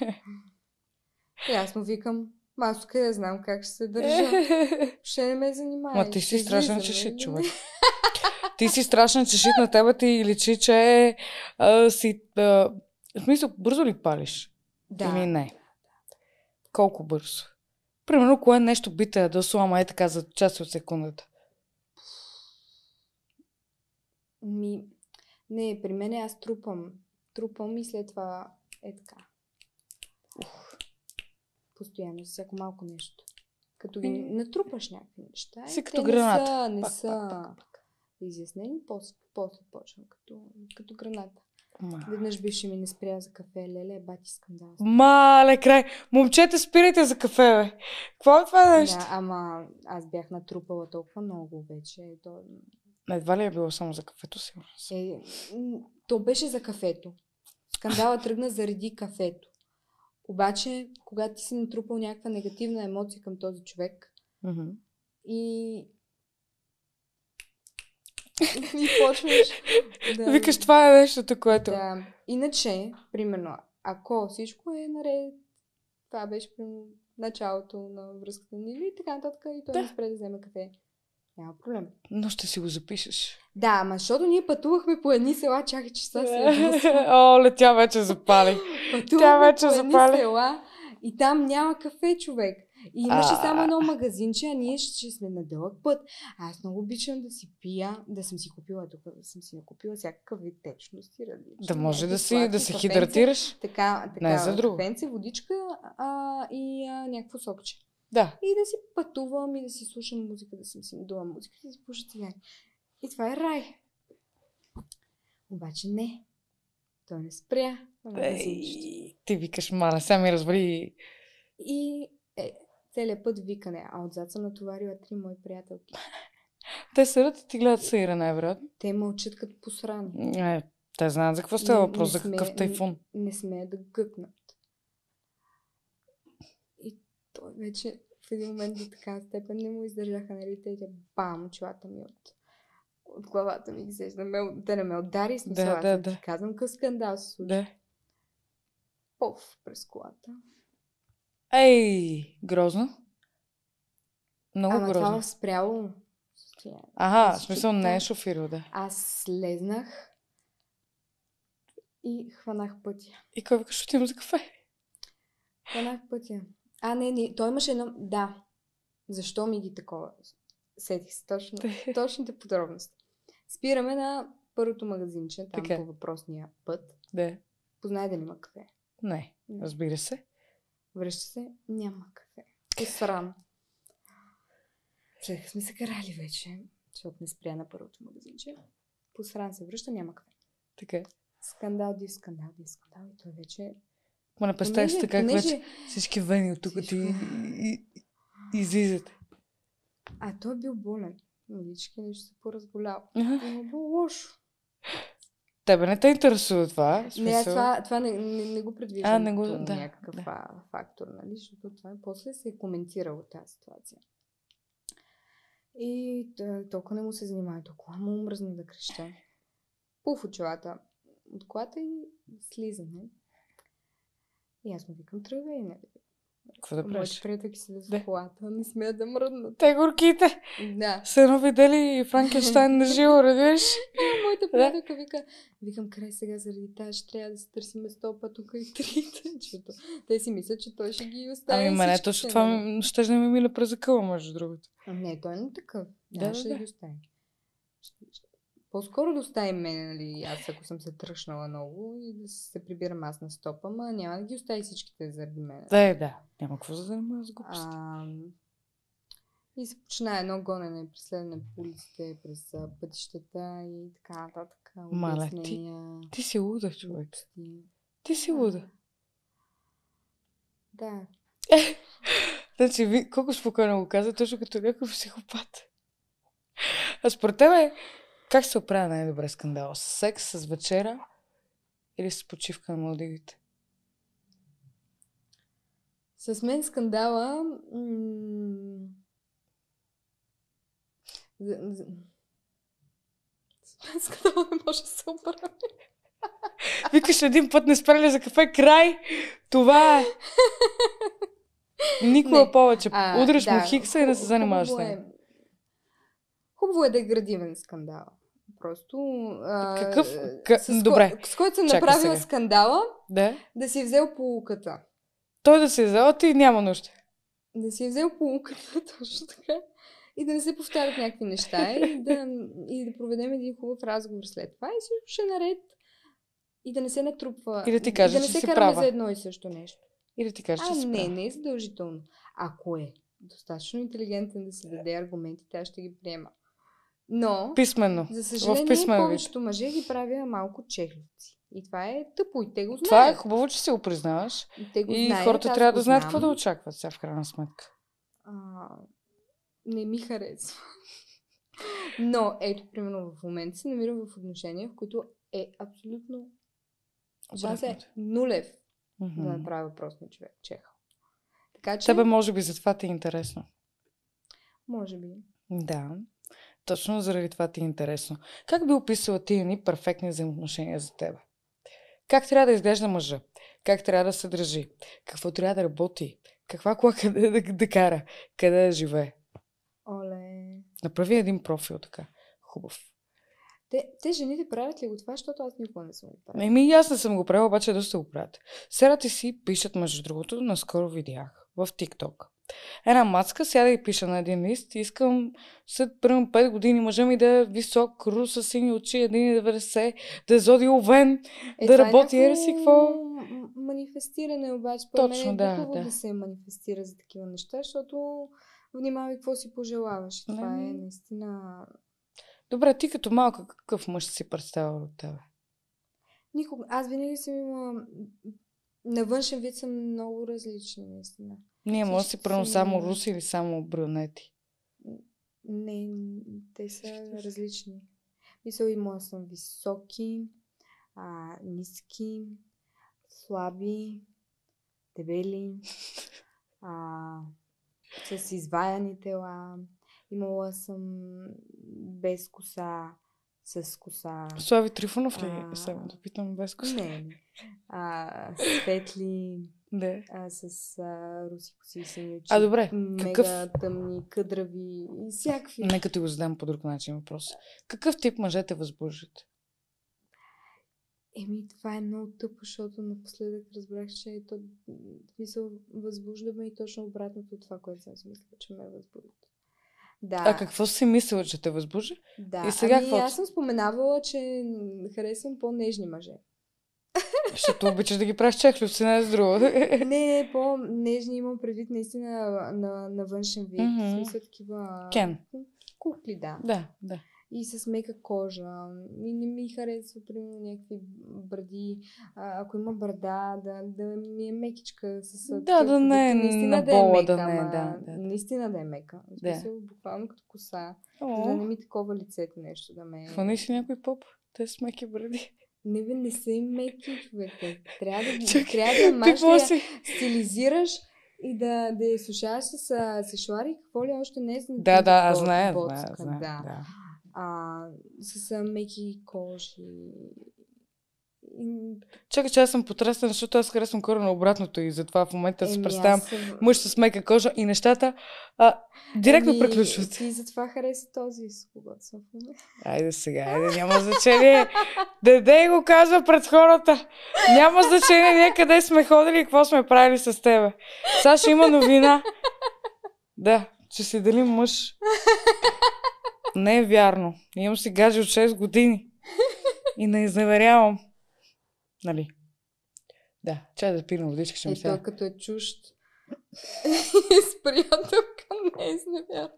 B: И аз му викам, аз тук да знам как ще се държа. Ще не ме занимава.
A: Ма ти си страшен
B: излизаме,
A: чешит,
B: нали?
A: човек. Ти си страшен чешит, на тебе ти личи, че а, си... А, в смисъл, бързо ли палиш?
B: Да.
A: Или не? Колко бързо? Примерно, кое нещо би те да слама е така за част от секундата?
B: Ми, не, при мен аз трупам. Трупам и след това е така. Ух. Постоянно, за всяко малко нещо. Като ги натрупаш някакви неща.
A: Си
B: и
A: като
B: те
A: граната.
B: Не са, не
A: Пак,
B: са
A: пак, пак,
B: изяснени, после, после почвам като, като граната.
A: Ма.
B: Веднъж беше ми не спря за кафе, леле, бати скандал.
A: Мале, край. Момчета, спирайте за кафе, бе. Какво е това нещо?
B: Да, ама аз бях натрупала толкова много вече. То,
A: Едва ли е било само за кафето, сигурно.
B: е, м, то беше за кафето. Скандала тръгна заради кафето. Обаче, когато ти си натрупал някаква негативна емоция към този човек
A: Мгм.
B: и и почваш да...
A: Викаш, това е нещото, което...
B: Да. Иначе, примерно, ако всичко е наред, това беше при началото на връзката ни или така нататък и той
A: Да.
B: не спре да вземе кафе. Няма проблем.
A: Но ще си го запишеш.
B: Да, ама защото ние пътувахме по едни села, чакай, че сега се ядосвам.
A: О, ле, тя вече запали. Тя
B: Пътувахме
A: вече
B: по едни
A: запали.
B: села и там няма кафе, човек. И имаше
A: А.
B: само едно магазинче, а ние ще сме на дълъг път. Аз много обичам да си пия, да съм си купила тук, да съм си накупила всякакъв вид течности. Различни,
A: Да може да
B: някакви
A: си, да
B: сладки
A: се
B: кафенце,
A: хидратираш.
B: Така, така
A: Не е за друго.
B: кафенце, водичка а, и а, някакво сокче.
A: Да.
B: И да си пътувам и да си слушам музика, да съм си надула музика, да си пуша цигари. И това е рай. Обаче не. Той не спря.
A: Ей, ти викаш, мана, сега ми разбери.
B: И е, целият път викане, а отзад съм натоварила три мои приятелки.
A: Те седат и ти гледат саира, най-вероятно.
B: Те мълчат като посрани.
A: Е, те знаят за какво става
B: Не-
A: въпрос,
B: не
A: за
B: сме-
A: какъв тайфун.
B: Не, не смеят да гъкнат. И той вече в един момент до така степен не му издържаха нервите и тя бам, очилата ми от, от главата ми ги сеща. Да, ме- да не ме удари с мисъл.
A: Да,
B: Аз
A: да,
B: да,
A: да.
B: ти казвам къс скандал се случи.
A: Да.
B: Пов през колата.
A: Ей, грозно. Много
B: Ама
A: грозно.
B: това в спряло състояние.
A: Ага,
B: Аз
A: в смисъл не е
B: чета-
A: шофирал, да.
B: Аз слезнах и хванах пътя.
A: И кой викаш, отивам за кафе?
B: Хванах пътя. А, не, не, той имаше едно... Да. Защо ми ги такова? Сетих се точно, точните подробности. Спираме на първото магазинче, там
A: Така.
B: по въпросния път.
A: Да.
B: Познай дали има кафе.
A: Не,
B: Не.
A: разбира се.
B: Връща се, няма кафе. Посран. След сме се карали вече, защото не спря на първото магазинче. Посран се връща, няма кафе.
A: Така.
B: Скандал, ди скандал, ди скандал. И той вече...
A: Ма не представя си
B: Понеже-
A: така, как
B: понеже-
A: вече всички вени от тук ти
B: Всичко.
A: и- и- и- излизат.
B: А той е бил болен. Милички нещо се поразболял.
A: Аха.
B: Но било лошо.
A: Тебе не те интересува това? В
B: Не, аз
A: смисъл?
B: това, това не, не, не го предвиждам
A: А, не го-
B: като
A: да,
B: някакъв
A: да.
B: а, фактор, нали? Защото това после се е коментирало тази ситуация. И да, толкова не му се занимава, толкова му омръзна да креща. Пуф очилата от колата и слизане. И аз му викам, тръгвай, нали?
A: Какво да правиш?
B: Моите приятелки седят
A: Да.
B: в колата, не смеят да мръднат.
A: Те горките!
B: Да.
A: Са едно видели Франкенщайн на живо, разбираш?
B: А, моята приятелка вика, викам, край сега заради тази, ще трябва да се търси место, па тук и трите. Защото те си мислят, че той ще ги остави.
A: Ами, ма не,
B: всичките,
A: точно това
B: нали?
A: ми- ще не ми мина през закъла, между другото.
B: А, не, той не е такъв.
A: Да,
B: Да,
A: да,
B: ще
A: да.
B: ги остави. Ще- ще- По-скоро да остави мене, нали, аз ако съм се тръщнала много и да се прибирам аз на стопа, ма няма да ги остави всичките заради мен.
A: Да, е, да. Няма какво да занимава с глупости.
B: А, и се почина едно гонене, преследване по улиците, през а, пътищата и така нататък.
A: Мале, ти-
B: Обяснения,
A: Ти си луда, човек.
B: глупости.
A: Ти си луда.
B: Да.
A: Значи, ви, колко спокойно го каза, точно като някакъв психопат. А според тебе, как се оправя най-добре скандал? С секс, с вечера или с почивка на Малдивите?
B: С мен скандала... М- за- за- С мен скандала не може да се оправи.
A: Викаш един път не спрели за кафе, край! Това е! Никога
B: Не.
A: повече.
B: А,
A: Удреш му
B: да,
A: хикса и не се
B: ху-
A: занимаваш с
B: хубаво
A: него.
B: е- Хубаво е да е градивен скандал. Просто... А,
A: Какъв?
B: с
A: К-
B: ко-
A: Добре.
B: С който съм
A: Чакай
B: направила
A: сега.
B: скандала,
A: Да?
B: да си е взел полуката.
A: Той да се взел, ти няма нужда.
B: Да си е взел полуката, точно така. И да не се повтарят някакви неща и да, и да проведем един хубав разговор след това и всичко ще е наред. И да не се натрупва.
A: И да ти каже,
B: и да не
A: че
B: се
A: си
B: караме
A: права.
B: за едно и също нещо.
A: И да ти кажеш, че
B: А,
A: си
B: не,
A: прав.
B: не е задължително. Ако е достатъчно интелигентен да си даде аргументи, тя ще ги приема. Но,
A: Писменно.
B: за
A: В
B: съжаление,
A: писмен вид.
B: повечето мъже ги правя малко чехливци. И това е тъпо и те го знаят.
A: Това е хубаво, че си го признаваш.
B: И те го
A: И
B: знаят,
A: хората
B: аз
A: трябва
B: го
A: да знаят
B: знам.
A: какво да очакват сега в крайна сметка.
B: А, не ми харесва. Но, ето, примерно, в момента се намирам в отношения, в които е абсолютно шанс е
A: Обратното.
B: нулев
A: Мгм.
B: да направя въпросния човек чех. Така че,
A: Тебе може би за това ти е интересно.
B: може би.
A: Да. Точно заради това ти е интересно. Как би описала ти едни перфектни взаимоотношения за теб? Как трябва да изглежда мъжа? Как трябва да се държи? Какво трябва да работи? Каква кола къде да, да кара? Къде да живее?
B: Оле.
A: Направи един профил така. Хубав.
B: Те, те жените правят ли го това, защото аз никога не съм го правила.
A: Еми, аз не съм го правила, обаче доста го правят. Серата си пишат, между другото, наскоро видях в TikTok. Една мацка сяда и пише на един лист. Искам след примерно пет години мъжа ми да е висок, рус, с сини очи, един и деветдесет, да е зодиовен,
B: Е,
A: да
B: това е
A: работи,
B: някакво
A: ере си какво.
B: м- Манифестиране обаче. Според мен
A: Точно,
B: е
A: да,
B: хубаво
A: да.
B: да се манифестира за такива неща, защото внимавай какво си пожелаваш. Това
A: Не.
B: е наистина...
A: Добре, ти като малка какъв мъж си представя от тебе?
B: Никога. Аз винаги съм имала... На външен вид съм много различни, наистина.
A: Ние може да си прено
B: са
A: само
B: ми-
A: руси или само брюнети.
B: Не, те са различни. Мисля, имала съм високи, а, ниски, слаби, дебели, а, с изваяни тела. Имала съм без коса, с коса.
A: Слави Трифонов ли?
B: А,
A: Само да питам без коса.
B: Не, не. А, светли,
A: Да.
B: а, с а, руси коси, сини очи.
A: А, добре.
B: Мега
A: Какъв...
B: тъмни, къдрави и всякакви.
A: Нека ти го задам по друг начин въпрос. Какъв тип мъже те възбуждат?
B: Еми, това е много тъпо, защото напоследък разбрах, че то, в смисъл, възбужда ме и точно обратното от това, което съм си мислила, че ме възбужда. Да.
A: А какво си мислила, че те възбужда?
B: Да.
A: И сега
B: ами,
A: какво?
B: аз съм споменавала, че харесвам по-нежни мъже.
A: Защото обичаш да ги правиш чехлюци, не е с друго.
B: Не, не, по-нежни имам предвид наистина на, на, на външен вид.
A: Мгм.
B: В смисъл такива...
A: Кен.
B: Кукли, да.
A: Да, да.
B: И с мека кожа. И не ми харесва, примерно, някакви бради. А, ако има брада, да, да ми е мекичка. С,
A: Да,
B: такъв-
A: да не е
B: наистина
A: на
B: да е
A: бола,
B: мека,
A: да не е,
B: ама
A: да, да, да.
B: Наистина да е мека. В
A: Да.
B: смисъл, буквално като коса.
A: О,
B: Да не ми такова лицето нещо да ме...
A: хвани си някой поп. Те с меки бради.
B: Не, бе, не са и меки, човек. Трябва да,
A: Чакай,
B: трябва да я
A: Ти
B: мажеш, да
A: какво
B: я
A: си?
B: стилизираш и да, да я сушаваш с а, сешуари, какво ли още не е. за
A: Да, да, аз
B: бот-
A: знае,
B: ботска,
A: знае, знае.
B: Да.
A: Да.
B: А, с а, меки кожи. И,
A: Чакай, че аз съм потресена, защото аз харесвам коренно обратното и затова в момента си
B: еми,
A: представям
B: аз съм-
A: мъж с мека кожа и нещата а, директно
B: Еми,
A: приключват.
B: Ти затова хареса този, с когото съм в момента.
A: Айде сега, айде, няма значение. Деде го казва пред хората. Няма значение ние къде сме ходили и какво сме правили с тебе. Сега ще има новина. Да, че си делим мъж. Не е вярно. Имам си гадже от шест години. И не изневерявам. Нали? Да, чай да пина водичка, ще ми
B: Е,
A: сега.
B: той като е чужд с приятелка, не е изневярно.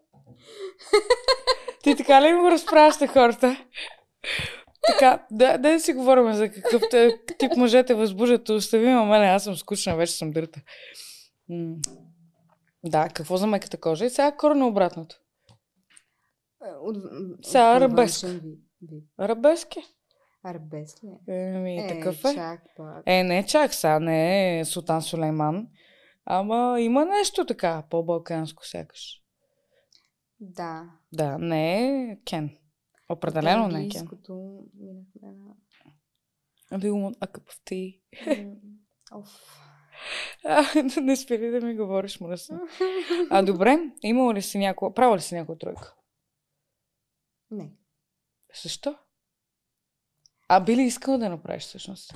A: Ти така ли го разпраща хората? Така, да, да си говорим за какъв те, тип мъже те възбуждат. Остави ме мене, аз съм скучна, вече съм дърта. М. Да, какво за меката кожа? И сега коренно обратното.
B: От,
A: Сега
B: от
A: арабеска.
B: външен вид- вид.
A: Арабески.
B: Арабеск ли?
A: Еми,
B: Е,
A: такъв е.
B: чак пак.
A: Е, не чак сега, не е Султан Сулейман. Ама има нещо така, по-балканско сякаш.
B: Да.
A: Да, не е Кен. Определено не е Кен.
B: Английското минахме на...
A: Do you want a cup of tea?
B: М, Оф.
A: А, не спери да ми говориш, мръсно. А добре, имала ли си някаква, правила ли си някаква тройка?
B: Не.
A: Защо? А би ли искала да направиш всъщност?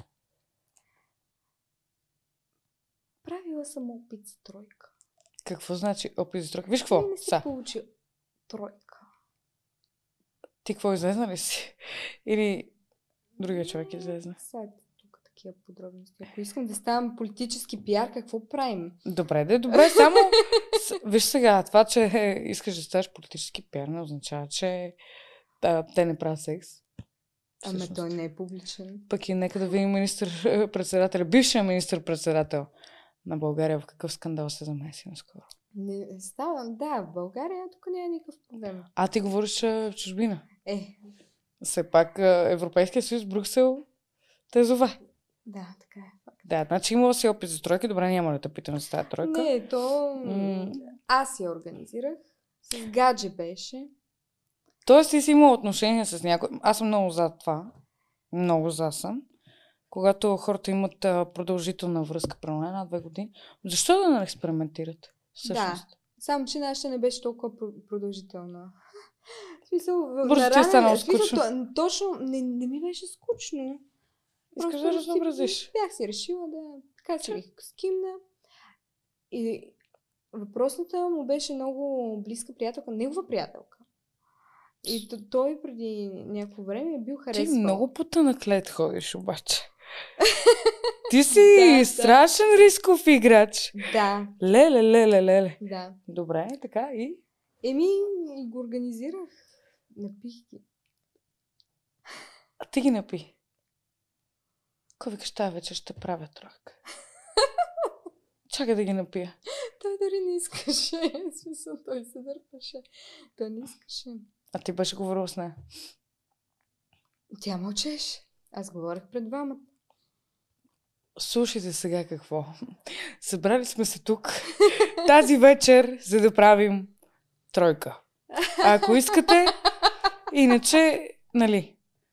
B: Правила съм опит за тройка.
A: Какво значи опит за тройка? Виж какво?
B: Не се
A: Са,
B: получи тройка.
A: ти какво излезна ли си? Или другия човек излезна?
B: Сега тук такива подробности. Ако искам да ставам политически пиар, какво правим?
A: Добре, да, добре, само с- виж сега, това, че е, искаш да ставаш политически пиар, не означава, че а, те не правят секс.
B: Ама
A: Всъщност.
B: той не е публичен.
A: Пък и нека да видим министър-председателя, бившия министър-председател на България в какъв скандал се замеси наскоро.
B: Не, става, да, в България тук няма никакъв проблем.
A: А ти говориш а, в чужбина.
B: Е,
A: Все пак а, Европейския съюз, Брюксел, те зове.
B: да, така е.
A: Да, значи имала си опит за тройка, добре, няма да те питам за тази тройка.
B: Не, то...
A: М.
B: Аз я организирах. С гадже беше.
A: Тоест ти си имала отношение с някой. Аз съм много за това. Много за съм. Когато хората имат а, продължителна връзка, примерно една-две години, защо да не експериментират? Всъщност.
B: Да. Само, че нашата не беше толкова пр- продължителна. В смисъл, в-
A: Бързо
B: на
A: ти е
B: рана-
A: станало
B: в смисъл,
A: скучно.
B: то- Точно, не, не ми беше скучно.
A: Искаш
B: Просто
A: да
B: си-
A: разнообразиш.
B: Бях си решила да... Така си скимна. И въпросната му беше много близка приятелка, негова приятелка. И т- той преди някакво време е бил
A: Ти
B: харесвал.
A: много по тънък лед ходиш обаче. Ти си
B: Да, да.
A: страшен рисков играч.
B: Да,
A: Леле, леле, леле.
B: да.
A: Добре, така и...
B: Еми, и го организирах. Напих ги.
A: А ти ги напи. Кой викаш, тази вечер ще правя тройка? Чакай да ги напия.
B: Той дори не искаше. В смисъл, той се дърпаше. Той не искаше.
A: А ти беше говорила с нея?
B: Тя мълчеше. Аз говорех пред двамата.
A: Слушайте сега какво. Събрали сме се тук тази вечер, за да правим тройка. А ако искате, иначе, нали?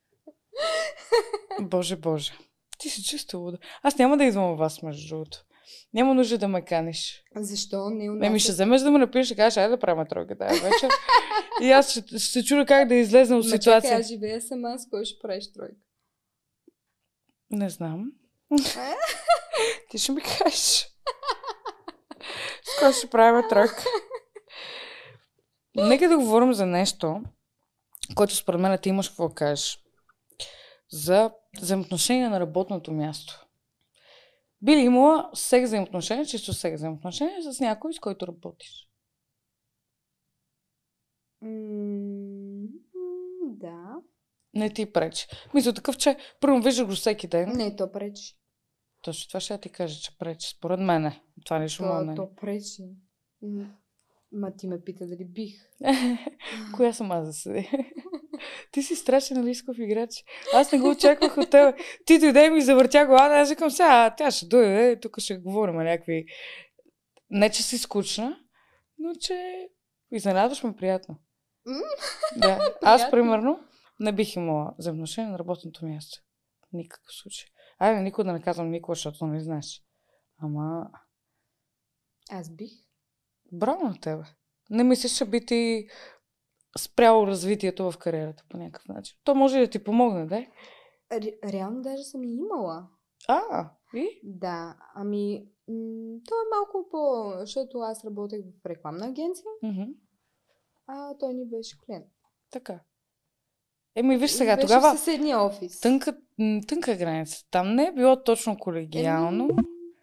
A: Боже, Боже. Ти си чисто луда. Аз няма да идвам във вас, между другото. Няма нужда да ме каниш.
B: Защо? Не,
A: Не ми ще вземеш да ме напиеш и кажеш, айде да правим тройка тази вечер. И аз ще, ще чуя как да излезна от
B: Ма
A: ситуация.
B: чакай, аз живея сама, с кой ще правиш тройка?
A: Не знам. Ти ще ми кажеш. С кой ще правим тройка? Нека да говорим за нещо, което според мен ти имаш какво кажеш. За взаимоотношения на работното място. Би ли имала секс взаимоотношения, чисто секс взаимоотношения с някой, с който работиш?
B: М, да.
A: Не ти пречи. Мисля такъв, че първо виждаш го всеки ден.
B: Не, то пречи.
A: Точно това ще я ти кажа, че пречи. Според мене. Това нещо
B: То,
A: не.
B: то пречи. М, Ма ти ме пита дали бих.
A: Коя съм аз да седи? Ти си страшен лисков играч. Аз не го очаквах от теб. Ти дойде и ми завъртя главата. Аз викам сега, тя ще дойде, тук ще говорим някакви... Не, че си скучна, но че изненадваш ме приятно. Да. Аз, примерно, не бих имала взаимоотношение на работното място. Никакъв случай. Айде, никога да не казвам никога, защото не знаеш. Ама...
B: Аз бих.
A: Браво на тебе. Не мислиш, че би ти спряло развитието в кариерата по някакъв начин. То може да ти помогне, да?
B: Ре, реално даже съм и имала.
A: А, и?
B: Да, ами м- то е малко по... Защото аз работех в рекламна агенция,
A: Mm-hmm.
B: а той ни беше клиент.
A: Така. Еми, виж сега,
B: беше
A: тогава
B: в съседния офис.
A: тънка, м, тънка граница. Там не е било точно колегиално.
B: Еми,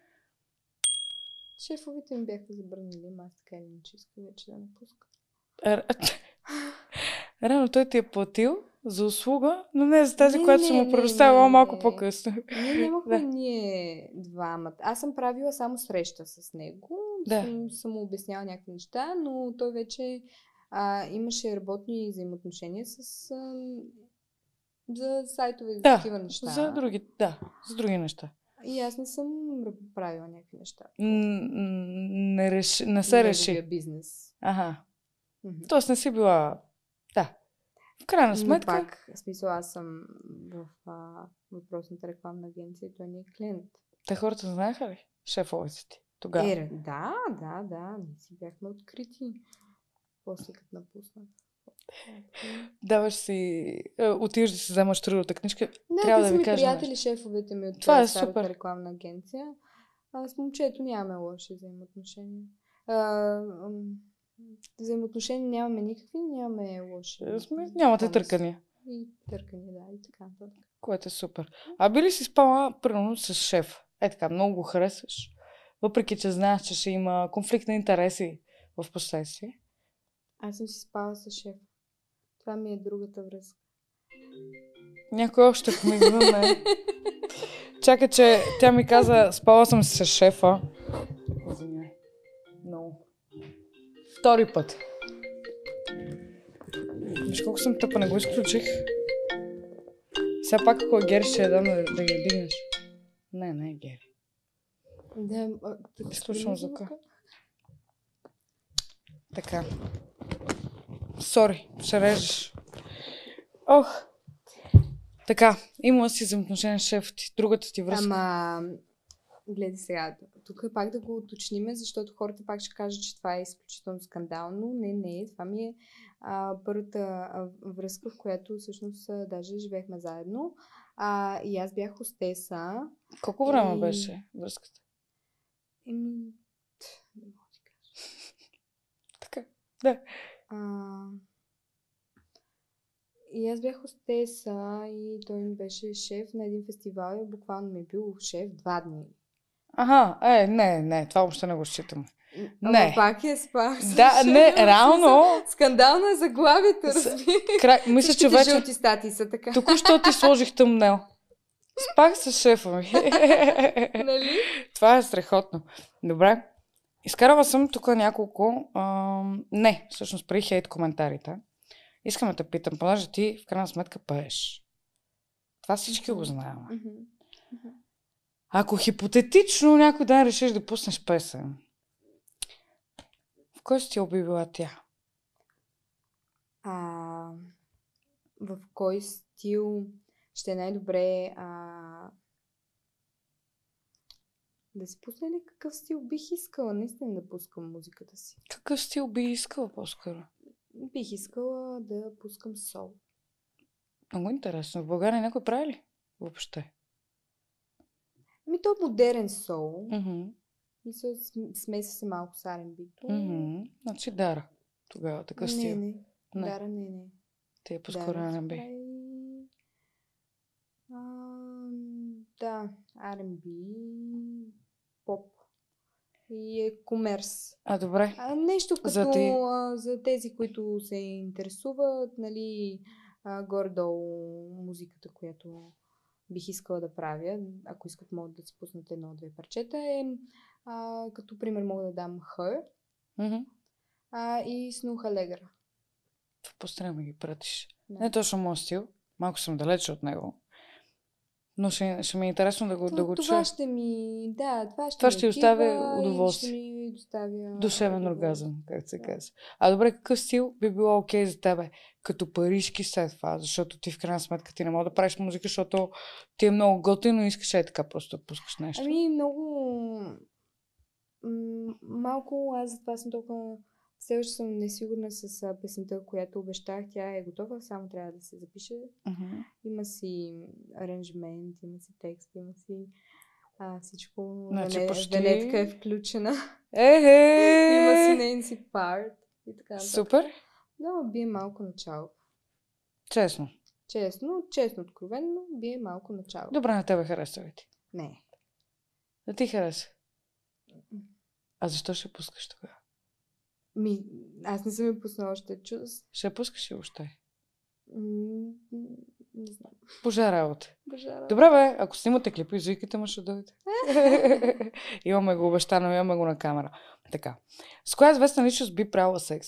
B: шефовете ми бяха забранили, ама аз така или иначе искам вече да напускам.
A: Р- Рано той ти е платил за услуга, но не за тази,
B: Не,
A: която
B: не,
A: съм му
B: не,
A: предоставила
B: не,
A: малко
B: не.
A: по-късно.
B: Ние нямахме
A: Да.
B: ние двамата. Аз съм правила само среща с него.
A: Да.
B: Съм, съм му обясняла някакви неща, но той вече а, имаше работни взаимоотношения с а, за сайтове и за
A: Да,
B: такива неща.
A: За други, да, за други неща.
B: И аз не съм правила някакви неща.
A: М, м, Не, реши, не се реши.
B: Неговия бизнес.
A: Ага.
B: Мгм.
A: Тоест не си била... Да. В крайна
B: Но
A: сметка...
B: пак, в смисъл, аз съм в а, въпросната рекламна агенция и той не е клиент.
A: Те хората знаеха ли? Шефовете ти. Тогава.
B: Е, да, да, да. Ние си бяхме открити. После като напуснах.
A: Даваш си... е, Отиваш да си вземаш трудовата книжка.
B: Не,
A: Трябва
B: те
A: да
B: са
A: ви
B: ми
A: кажа
B: приятели, шефовете ми от
A: Това е
B: старата
A: супер.
B: рекламна агенция. А с момчето нямаме лоши взаимоотношения. А, м, взаимоотношения нямаме никакви, нямаме лоши.
A: Е, сме- Нямате
B: отношения.
A: търкания,
B: И търкани, да, и така нататък.
A: което е супер. А би ли си спала, примерно, с шеф? Е така, много го харесваш. Въпреки, че знаеш, че ще има конфликт на интереси в последствие.
B: Аз съм си спала с шеф. Това ми е другата връзка.
A: Някой още помигна, не. Чакай, че тя ми каза, спала съм с шефа. Извинявай. Много. Втори път. Виж колко съм тъпа, не го изключих. Сега пак ако е Гери, ще я дам да, да я дигнеш. Не, не е Гери.
B: Да, а, така
A: Изключвам
B: спреми
A: звука.
B: звука.
A: Така. Сори, ще режеш. Ох. Така, имала си взаимоотношение с шеф ти, другата ти връзка.
B: Ама, гледай сега, тук е пак да го уточниме, защото хората пак ще кажат, че това е изключително скандално. Не, не, това ми е а, първата а, връзка, в която всъщност а, даже живеехме заедно. А, и аз бях хостеса.
A: Колко време
B: и-
A: беше връзката?
B: Еми, т, не мога да ти кажа.
A: Така, да.
B: А, и аз бях хостеса и той ми беше шеф на един фестивал и буквално ми е бил шеф два дни.
A: Аха, е, не, не, това въобще не го считам.
B: Ама
A: Не.
B: пак е спах. с
A: Да,
B: шеф,
A: не,
B: в смисъл,
A: реално,
B: Скандално е заглавието,
A: С-
B: разбира.
A: край, мисля, че
B: Всичките
A: вече
B: жълти статии са така.
A: току-що ти сложих тъмнел. Спах с шефа ми.
B: Нали?
A: Това е страхотно. Добре. Изкарала съм тук няколко... А, не, всъщност при хейт коментарите. Искам да те питам, понеже ти в крайна сметка пееш. Това всички го знаем. Ако хипотетично някой ден решиш да пуснеш песен, в кой стил би била тя?
B: А, в кой стил ще е най-добре а, да си пусна ли какъв стил бих искала наистина да пускам музиката си?
A: Какъв стил би искала по-скоро?
B: Бих искала да пускам сол.
A: Много интересно. В България някой прави ли въобще?
B: Ами то е модерен сол.
A: Mm-hmm.
B: Мисля, смеса се малко с Ар енд Би-то.
A: Mm-hmm. Значи Дара. Тогава такъв
B: не,
A: стил.
B: Не, не. Дара не, не.
A: Ти е по-скоро Ар енд Би.
B: А, да, Ар енд Би, поп и е комерс.
A: А, добре.
B: А, нещо като
A: за, ти...
B: а, за тези, които се интересуват, нали, а, горе-долу музиката, която бих искала да правя, ако искат могат да си пуснат едно-две парчета, е а, като пример мога да дам Her
A: mm-hmm.
B: а, и Снуха Легра.
A: Пострема ми ги пратиш.
B: Да.
A: Не точно моят стил, малко съм далече от него. Но ще, ще ми е интересно да го,
B: То,
A: да го
B: това
A: чуя.
B: ще ми... Да, това ще
A: това
B: ми
A: ще
B: отива
A: оставя удоволствие.
B: Ще ми доставя...
A: Душевен оргазъм, както се казва. А добре, какъв стил би било окей за тебе? Като парижки след това, защото ти в крайна сметка ти не мога да правиш музика, защото ти е много готино и искаш е така просто да пускаш нещо.
B: Ами много... М- малко аз за това съм толкова... Все още съм несигурна с а, песента, която обещах. Тя е готова, само трябва да се запише.
A: Uh-huh.
B: Има си аранжмент, има си текст, има си а, всичко.
A: Значи,
B: Вене...
A: почти...
B: Венетка е включена.
A: Е-е!
B: Има си нейн си парт и така.
A: Супер!
B: Да, бие малко начало.
A: Честно.
B: Честно, честно, откровенно, бие малко начало.
A: Добре, на тебе харесва ли ти?
B: Не.
A: Да ти хареса. А защо ще пускаш тогава?
B: Ми, аз не съм я пуснала още чудо.
A: Ще пускаш ли още?
B: М- не знам.
A: Божа работа.
B: Божа работа.
A: Добре бе, ако снимате клипи, извикайте ме, ще дойде. Имаме го обещано, имаме го на камера. Така. С коя известна личност би правила секс?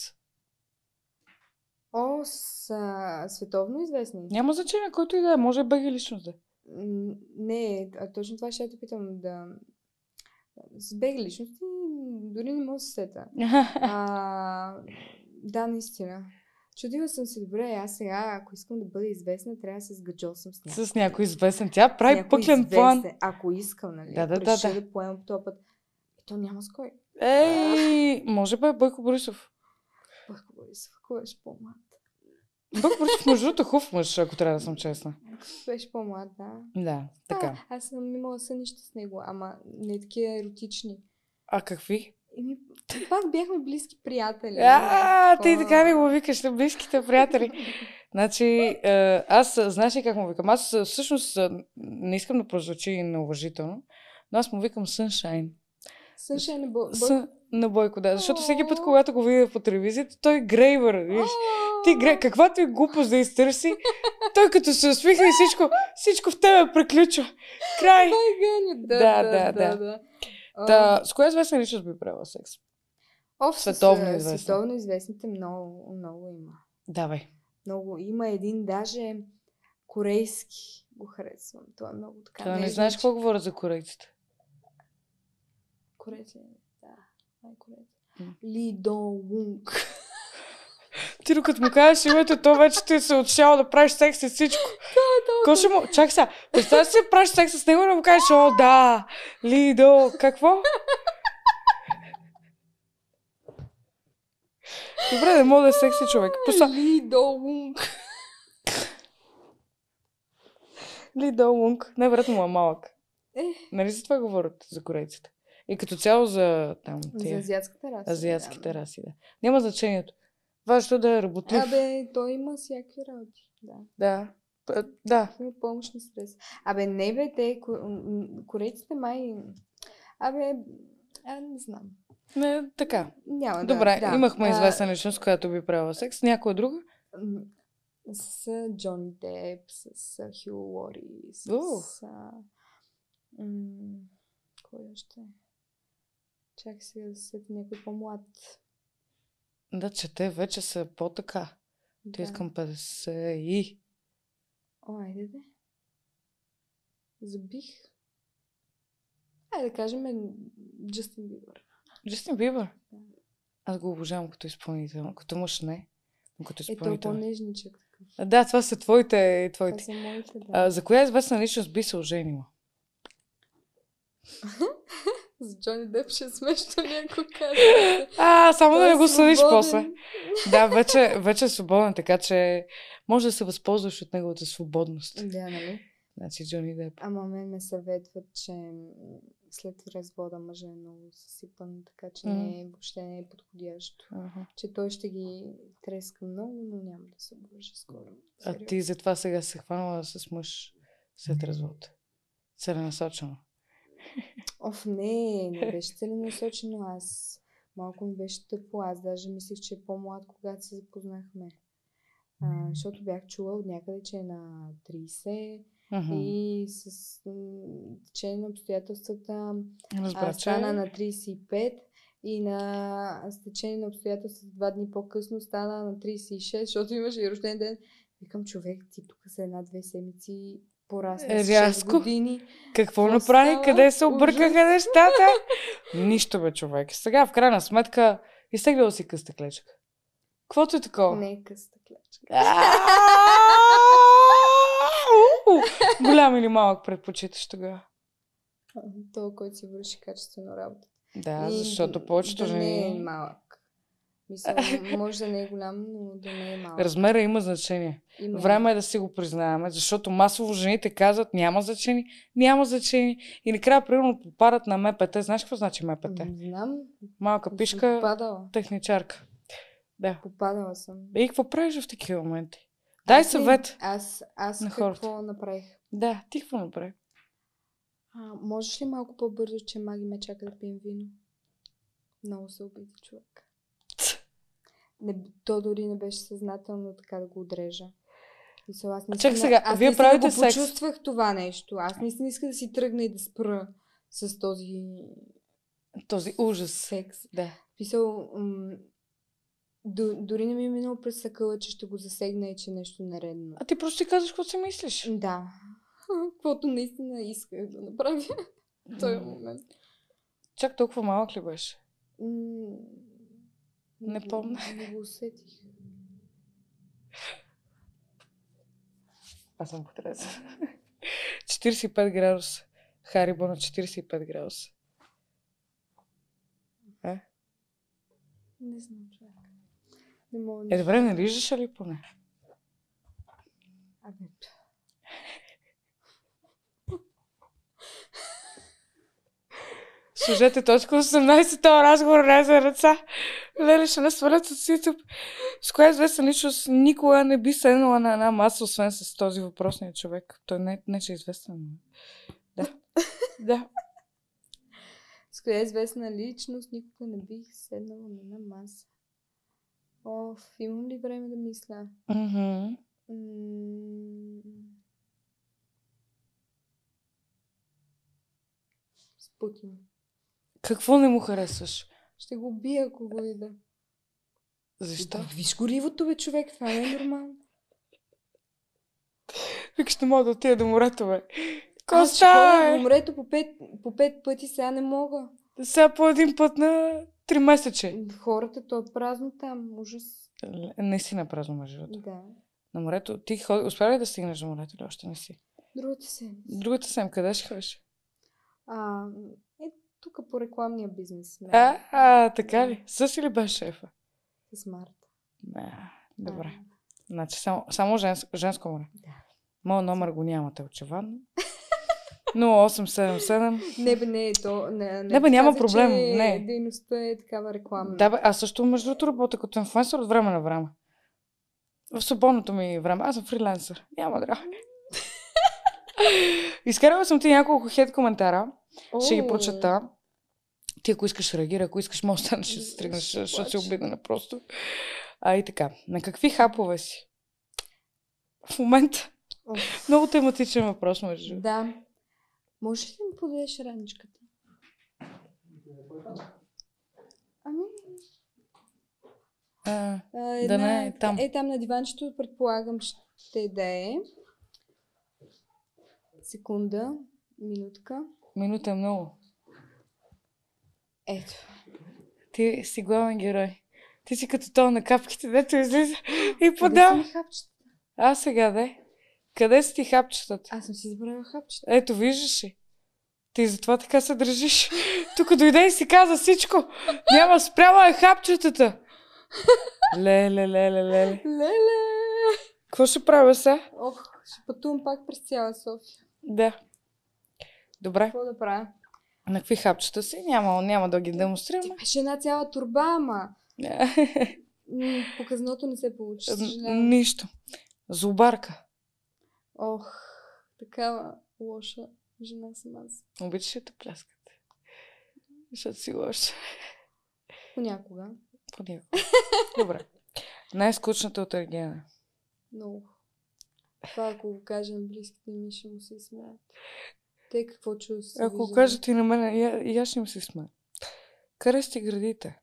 B: О, с а, световно известни?
A: Няма значение, който и да е. Може бъги личност да.
B: М- Не, а точно това ще те питам да... С беги личности дори не мога да се сета. А, да, наистина. Чудила съм се, добре, аз сега, ако искам да бъда известна, трябва да се сгъджосам с някой.
A: С някой известен. Тя прави пъклен план.
B: Ако искам, нали?
A: Да, да,
B: ако
A: да,
B: реша
A: да.
B: да поемам този път. И то няма с кой.
A: Ей, може би Бойко Борисов.
B: Бойко Борисов, ако беше по-млад.
A: Бойко Борисов, между другото, хубав мъж, ако трябва да съм честна.
B: Беше по-млад, да.
A: Да, така.
B: А, аз съм имала сънища с него, ама не такива еротични.
A: А какви?
B: Еми, пак бяхме близки приятели.
A: А, ти така ли го викаш на близките приятели? Значи, аз, знаеш ли как му викам? Аз всъщност не искам да прозвучи неуважително, но аз му викам Sunshine.
B: Sunshine на Бойко?
A: Сън, на Бойко, да. Защото всеки път, когато го видя по телевизията, той грейвър, виж. Ти грей, каквато и глупост да изтърси, той като се усмихне и всичко, всичко в тебе приключва. Край!
B: Да,
A: Да,
B: да,
A: да,
B: да. да.
A: Та, с коя известна личност би правила секс?
B: О,
A: Световно известна.
B: Световно известните много, много има.
A: Давай.
B: Много. Има един даже корейски го харесвам. Това е много така.
A: Това не знаеш какво говоря за корейците?
B: Корейци, да. Това е корейци. Ли До Лунг.
A: Ти докато му кажеш името, то вече ти се отшял да правиш секс с всичко. Какво ще му... Чак сега, представя си да правиш секс с него и да му кажеш, о, да, Лидо, какво? Добре, не мога да е секси човек. Поса...
B: Лидо Лунг.
A: Лидо Лунг. Най-вероятно му е малък.
B: Е.
A: Нали за това говорят за корейците? И като цяло за там...
B: Тия... За азиатската раса.
A: Азиатските да. раси, да. Няма значението. Важно да е работлив.
B: Абе, той има всякакви работи. Да.
A: Да. Да.
B: Има помощни средства. Абе, не бе, те, корейците май... Абе, а, не знам.
A: Не, така.
B: Няма,
A: Добре,
B: да,
A: имахме
B: да.
A: известна личност, която би правила секс. Някоя друга?
B: С Джони Деп, с Хю Лори, с...
A: Uh.
B: а, м- кой още? Чакай сега да се сети някой по-млад.
A: Да, че те вече са по-така. Ти
B: Да.
A: искам петдесет и...
B: О, айде де. Забих. Айде да кажем Джастин Бибър.
A: Джастин Бибър?
B: Да.
A: Аз го обожавам като изпълнител. Като мъж не. Но като
B: Ето
A: изпълнител.
B: по-нежничък такъв.
A: А, да, това са твоите.
B: Това
A: твоите.
B: са моите, да.
A: А, за коя известна личност би се оженила?
B: За Джони Деп ще е смешно някой каже.
A: А, само да
B: Той
A: не
B: е
A: го съдиш
B: свободен.
A: после. Да, вече, вече е свободен, така че може да се възползваш от неговата свободност.
B: Да, нали?
A: Значи Джони Деп.
B: Ама мен ме съветват, че м, след развода мъжа е много съсипан, така че
A: М.
B: не е, въобще не е подходящо.
A: Ага.
B: Че той ще ги треска много, но няма да се обвържа скоро.
A: А
B: Сериозно.
A: ти затова сега се хванала с мъж след развод. Целенасочено.
B: Оф, не, не беше целенасочено. Аз малко ми беше тъпо. Аз даже мислих, че е по-млад, когато се запознахме. А, защото бях чула от някъде, че е на трийсет
A: Мгм.
B: и с м, течение на обстоятелствата
A: Разбра,
B: а,
A: че...
B: стана на трийсет и пет и на с течение на обстоятелствата два дни по-късно стана на трийсет и шест, защото имаше и рожден ден. Викам, човек, ти тук за една-две седмици порасна с шест
A: Рязко.
B: години.
A: Какво
B: Какво
A: направи?
B: става?
A: Къде се объркаха
B: Ужас.
A: нещата? Нищо, бе, човек. Сега, в крайна сметка, изтеглила си къста клечка. Каквото е такова.
B: Не е къста клечка.
A: Ау! Голям или малък предпочиташ тогава?
B: Това, който си върши качествено работа.
A: Да,
B: И
A: защото повечето
B: да не е
A: жени...
B: малък. Мисля, може да не е голям, но да не е малък.
A: Размера има значение.
B: Има.
A: Време е да си го признаваме, защото масово жените казват няма значение, няма значение и накрая примерно попадат на МПТ. Знаеш какво значи МПТ?
B: М, Знам.
A: Малка
B: Съм
A: пишка,
B: Попадала.
A: техничарка. Да.
B: Попадала съм.
A: И какво правиш в такива моменти? Дай
B: Аз ли?
A: съвет.
B: Аз, аз
A: на
B: какво
A: хората.
B: направих?
A: Да, ти какво направи?
B: А, можеш ли малко по-бързо, че маги ме чака да пием вино? Много се обиди човек. Не, то дори не беше съзнателно така да го отрежа. Мисля, аз
A: А чакай
B: наистина-
A: сега,
B: аз
A: вие
B: наистина
A: правите
B: го
A: секс?
B: почувствах това нещо. Аз наистина исках да си тръгна и да спра с този
A: Този ужас.
B: секс.
A: Да.
B: Писал, м- до, дори не ми е минало през съкъла, че ще го засегна и че нещо нередно.
A: А ти просто ти казваш какво си мислиш.
B: Да. Каквото наистина исках да направя в този
A: М.
B: момент.
A: Чак толкова малък ли беше?
B: М,
A: Не
B: го-
A: помня.
B: Не го усетих.
A: Аз съм потресен. четирийсет и пет градуса. Харибо на четирийсет и пет градуса. Е?
B: Не знам, човек. Не мога
A: Е,
B: да...
A: добре, не лижеш ли поне?
B: Абе,
A: Служете точка осемнайсет, този разговор не е за ръца. Леле, ще не свалят от YouTube. С коя известна личност никога не би седнала на една маса, освен с този въпросния човек. Той не, не че е известен. но- Да. Да.
B: с коя известна личност никога не бих седнала на една маса. Оф, имам ли време да мисля?
A: Мгм.
B: М, С Путин.
A: Какво не му харесваш?
B: Ще го бия, ако го видя.
A: Защо?
B: Виж горивото, бе, човек, това не е нормално.
A: Викаш, не мога да отида до морето, бе.
B: Аз ще
A: Коста,
B: ходя
A: е!
B: в морето по пет, по пет пъти, сега не мога.
A: Сега по един път на три месече.
B: Хората, то е празно там, ужас.
A: Наистина празно между другото.
B: Да.
A: На морето. Ти ходи... успя ли да стигнеш до морето или още не си?
B: Другата седмица.
A: Другата сем, къде ще ходиш?
B: А, е, тук по рекламния бизнес. Не,
A: А, а, така ли? Със или без шефа?
B: С Марта.
A: А, добре. Значи само, само женско, женско море.
B: Да.
A: Моят номер го нямате, очевидно. нула осем седем седем.
B: Не бе, не, то... Не, не,
A: Не бе, няма
B: каза,
A: проблем,
B: че
A: не.
B: дейността е такава рекламна.
A: Да, бе, аз също между другото работя като инфлуенсър от време на време. В свободното ми време. Аз съм фриленсър. Няма драма. Изкарала съм ти няколко хейт коментара.
B: О,
A: Ще ги прочета. Ти ако искаш реагира, ако искаш може да станеш, ще се стригнеш,
B: Ще
A: защото си
B: плача.
A: обидена просто. А и така. На какви хапове си? В момента.
B: Оф.
A: Много тематичен въпрос, между.
B: Да. Можеш ли да ми подадеш раничката? Ами...
A: А,
B: А, една,
A: да не е там.
B: Е, там на диванчето, предполагам, ще да е. Секунда, минутка.
A: Минута е много.
B: Ето.
A: Ти си главен герой. Ти си като то на капките, дето излиза и
B: Къде са
A: подава.
B: ми хапчета?
A: А сега, де? Къде са ти хапчетата?
B: Аз съм си избрала хапчета.
A: Ето, виждаш ли? Ти затова така се държиш. Тук дойде и си каза всичко. Няма, спряла е хапчетата. Леле, леле, леле.
B: Леле!
A: Какво ще правя сега?
B: Ох, ще пътувам пак през цяла София.
A: Да. Добре.
B: Какво да правя?
A: На какви хапчета си? Няма, няма да ги демонстрираме.
B: Беше една цяла турба, ама м, показното не се получи. Съжалявам.
A: Нищо. Злобарка.
B: Ох, такава лоша жена съм аз.
A: Обичаш ли да пляскате? Защото си лоша.
B: Понякога.
A: Понякога. Добре. Най-скучната от Ергена.
B: Много. Това, ако го кажа на близките ми, ще му се изсмеят. Те какво чувстват?
A: Ако го кажете и на мен, и, и аз ще ми се смея. Къде сте градите?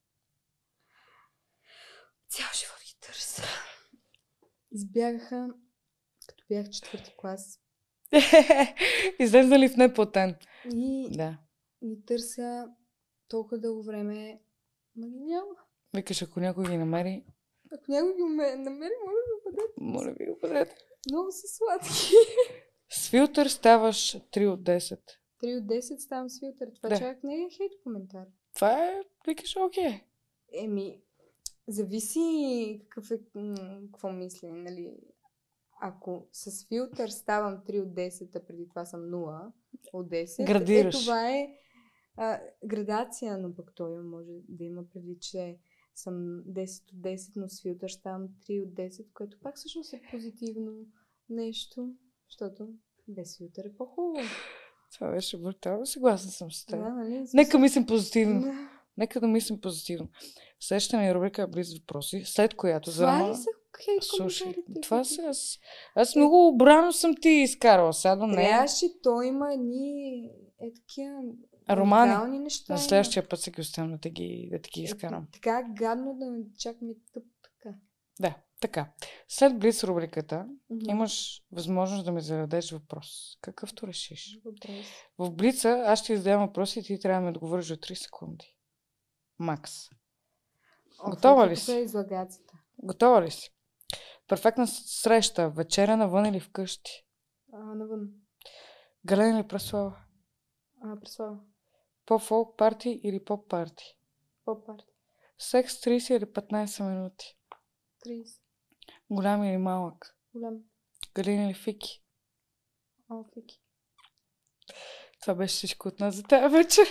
B: Цял живот ги търся. Избягаха, като бях четвърти клас.
A: Излезнали в неплатен.
B: И
A: Да.
B: ги търся толкова дълго време. Ма ги няма.
A: Викаш, ако някой ги намери,
B: Ако някой ги ме намери, може да го бъде.
A: моля ви го бъдете.
B: Много са сладки.
A: С филтър ставаш три от десет.
B: три от десет ставам с филтър. Това
A: Да.
B: чак не е хейт коментар.
A: Това е, викаш, окей.
B: Еми, зависи какъв е, м- какво мисли, нали? Ако с филтър ставам три от десет, а преди това съм нула от десет,
A: Градираш.
B: Е, това е а, градация, но пък той може да има преди, че съм десет от десет, но с филтър ставам три от десет, което пак всъщност е позитивно нещо, защото без филтър е по-хубаво.
A: Това беше брутално. Съгласна съм с теб.
B: Да, нали?
A: Нека мислим позитивно.
B: Да.
A: Нека да мислим позитивно. Следващата ни рубрика е Близ въпроси, след която за
B: Това
A: Рома...
B: ли са хейт
A: Слушай,
B: коментарите?
A: това са аз. Аз много обрано съм ти изкарала. Сега до нея.
B: Трябваше, той има едни е такива
A: Романи.
B: уникални неща.
A: На
B: има.
A: следващия път се ги оставям да те ги, да те ги
B: Е,
A: изкарам.
B: така гадно да ме чак ми тъп така.
A: Да, така. След Близ рубриката
B: Мгм.
A: имаш възможност да ми зададеш въпрос. Какъвто решиш.
B: Въпрос.
A: В Блица аз ще издавам въпроси и ти трябва да ми отговориш за три секунди. Макс.
B: О,
A: Готова ли
B: тук
A: си?
B: е излагацията.
A: Готова ли си? Перфектна среща. Вечеря навън или вкъщи?
B: А, навън.
A: Галена или Преслава?
B: А, Преслава.
A: Поп-фолк парти или поп парти?
B: Поп парти.
A: Секс трийсет или петнайсет минути?
B: трийсет.
A: Голям или малък?
B: Голям.
A: Галина или Фики?
B: О, Фики.
A: Това беше всичко от нас за тази вечер.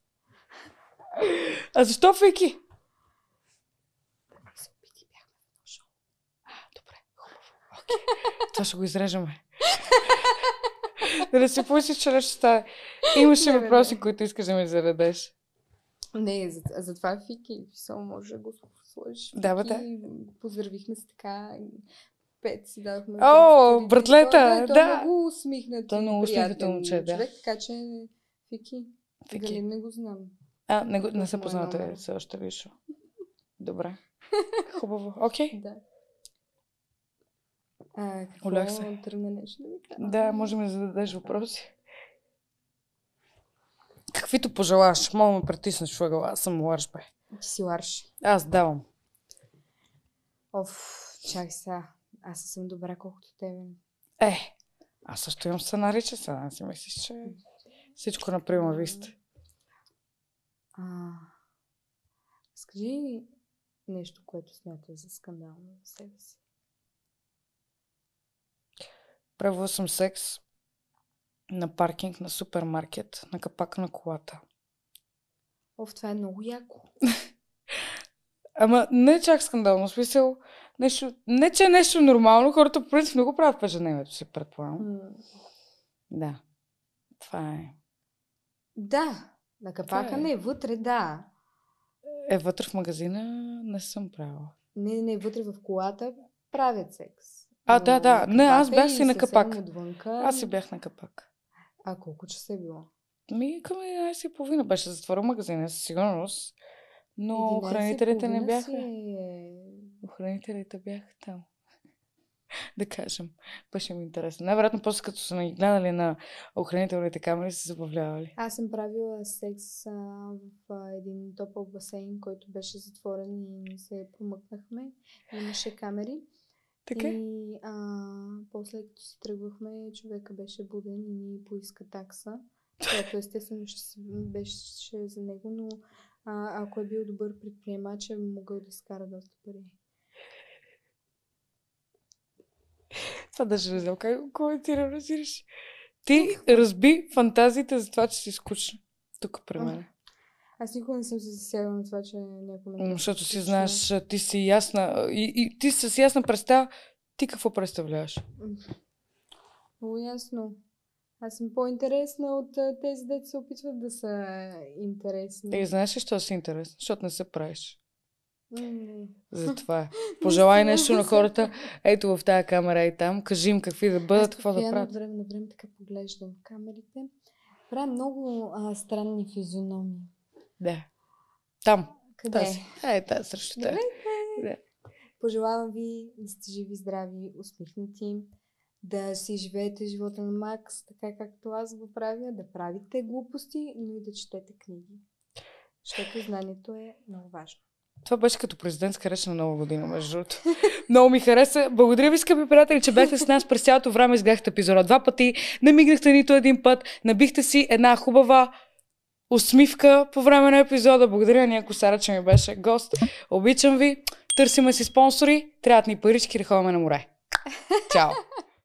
A: А защо Фики?
B: Се опити, бяхме в едно шоу.
A: А, добре, хубаво. Окей. Това ще го изрежаме. Да не се помислиш, че нещо става. Имаше
B: Не, не,
A: въпроси,
B: не.
A: които искаш да ми зададеш.
B: Не, за, за това е Фики. Само може да го сложиш.
A: Да, бе,
B: Фики. Поздравихме се така. Пет си дадохме.
A: О,
B: пет,
A: братлета,
B: той, той
A: да.
B: е много усмихнат.
A: Той е
B: и
A: много усмихнато
B: приятен
A: момче, да.
B: човек, така че Фики.
A: Фики.
B: Галин не го знам.
A: А, не, го, не са
B: Мой
A: познавате
B: номер.
A: все още вишо. Добре. Хубаво. Окей.
B: Да. А, какво
A: Олях се.
B: тръгна нещо да ми кажа?
A: Да, може ми да зададеш въпроси. Каквито пожелаш. Мога ме притиснеш въгъла. Аз съм ларш, бе.
B: Ти си ларш.
A: Аз давам.
B: Оф, чакай сега. Аз съм добра колкото тебе.
A: Е, аз също имам сценарий, че сега си мислиш, че всичко на прима виста.
B: А, скажи нещо, което смяташ за скандално за себе си.
A: Правила съм секс на паркинг на супермаркет, на капака на колата.
B: Оф, това е много яко.
A: Ама не чак скандално, в смисъл, нещо, не че е нещо нормално, хората по принцип не го правят в ежедневието си, предполагам.
B: М,
A: Да, това е.
B: Да, на капака
A: Това е.
B: не, вътре да.
A: Е, вътре в магазина не съм правила.
B: Не, не, вътре в колата правят секс.
A: А, да, да. Не, аз бях си на капак.
B: Отвънка.
A: Аз си бях на капак.
B: А колко часа е било?
A: Ми към единайсет и половина беше затворил магазина, със сигурност. Но охранителите не бяха.
B: Си...
A: Охранителите бяха там. Да кажем. Беше ми интересно. Най-вероятно после като са гледали на охранителните камери, са забавлявали.
B: Аз съм правила секс а, в а, един топъл басейн, който беше затворен и се промъкнахме. Имаше камери.
A: Така?
B: И а, после като си тръгвахме, човека беше буден и ни поиска такса. Което естествено ще беше за него, но а, ако е бил добър предприемач, е могъл да изкара доста пари.
A: Това даже не знам как го коментирам, разбираш. Ти разби фантазиите за това, че си скучна. Тук при мен.
B: Аз никога не съм се засягала на това, че някой ме...
A: Защото си знаеш, ти си ясна и, и ти с ясна представа, ти какво представляваш?
B: Много ясно. Аз съм по-интересна от тези, деца се опитват да са интересни.
A: И знаеш ли, що си интересна? Защото не се правиш.
B: Mm.
A: Затова е. Пожелай нещо на хората. Ето в тази камера и там. Кажи им какви да бъдат, какво да правят.
B: Аз време на време така поглеждам камерите. Правя много а, странни физиономии.
A: Да. Там.
B: Къде?
A: Тази. Е, тази срещу те. Да.
B: Пожелавам ви да сте живи, здрави, усмихнати, да си живеете живота на Макс, така както аз го правя, да правите глупости, но и да четете книги. Защото знанието е много важно.
A: Това беше като президентска реч на Нова година, между другото. Много ми хареса. Благодаря ви, скъпи приятели, че бяхте с нас през цялото време. Изгледахте епизода два пъти. Не мигнахте нито един път. Набихте си една хубава усмивка по време на епизода. Благодаря на Яко Сара, че ми беше гост. Обичам ви. Търсиме си спонсори. Трябват ни парички да ходим на море. Чао!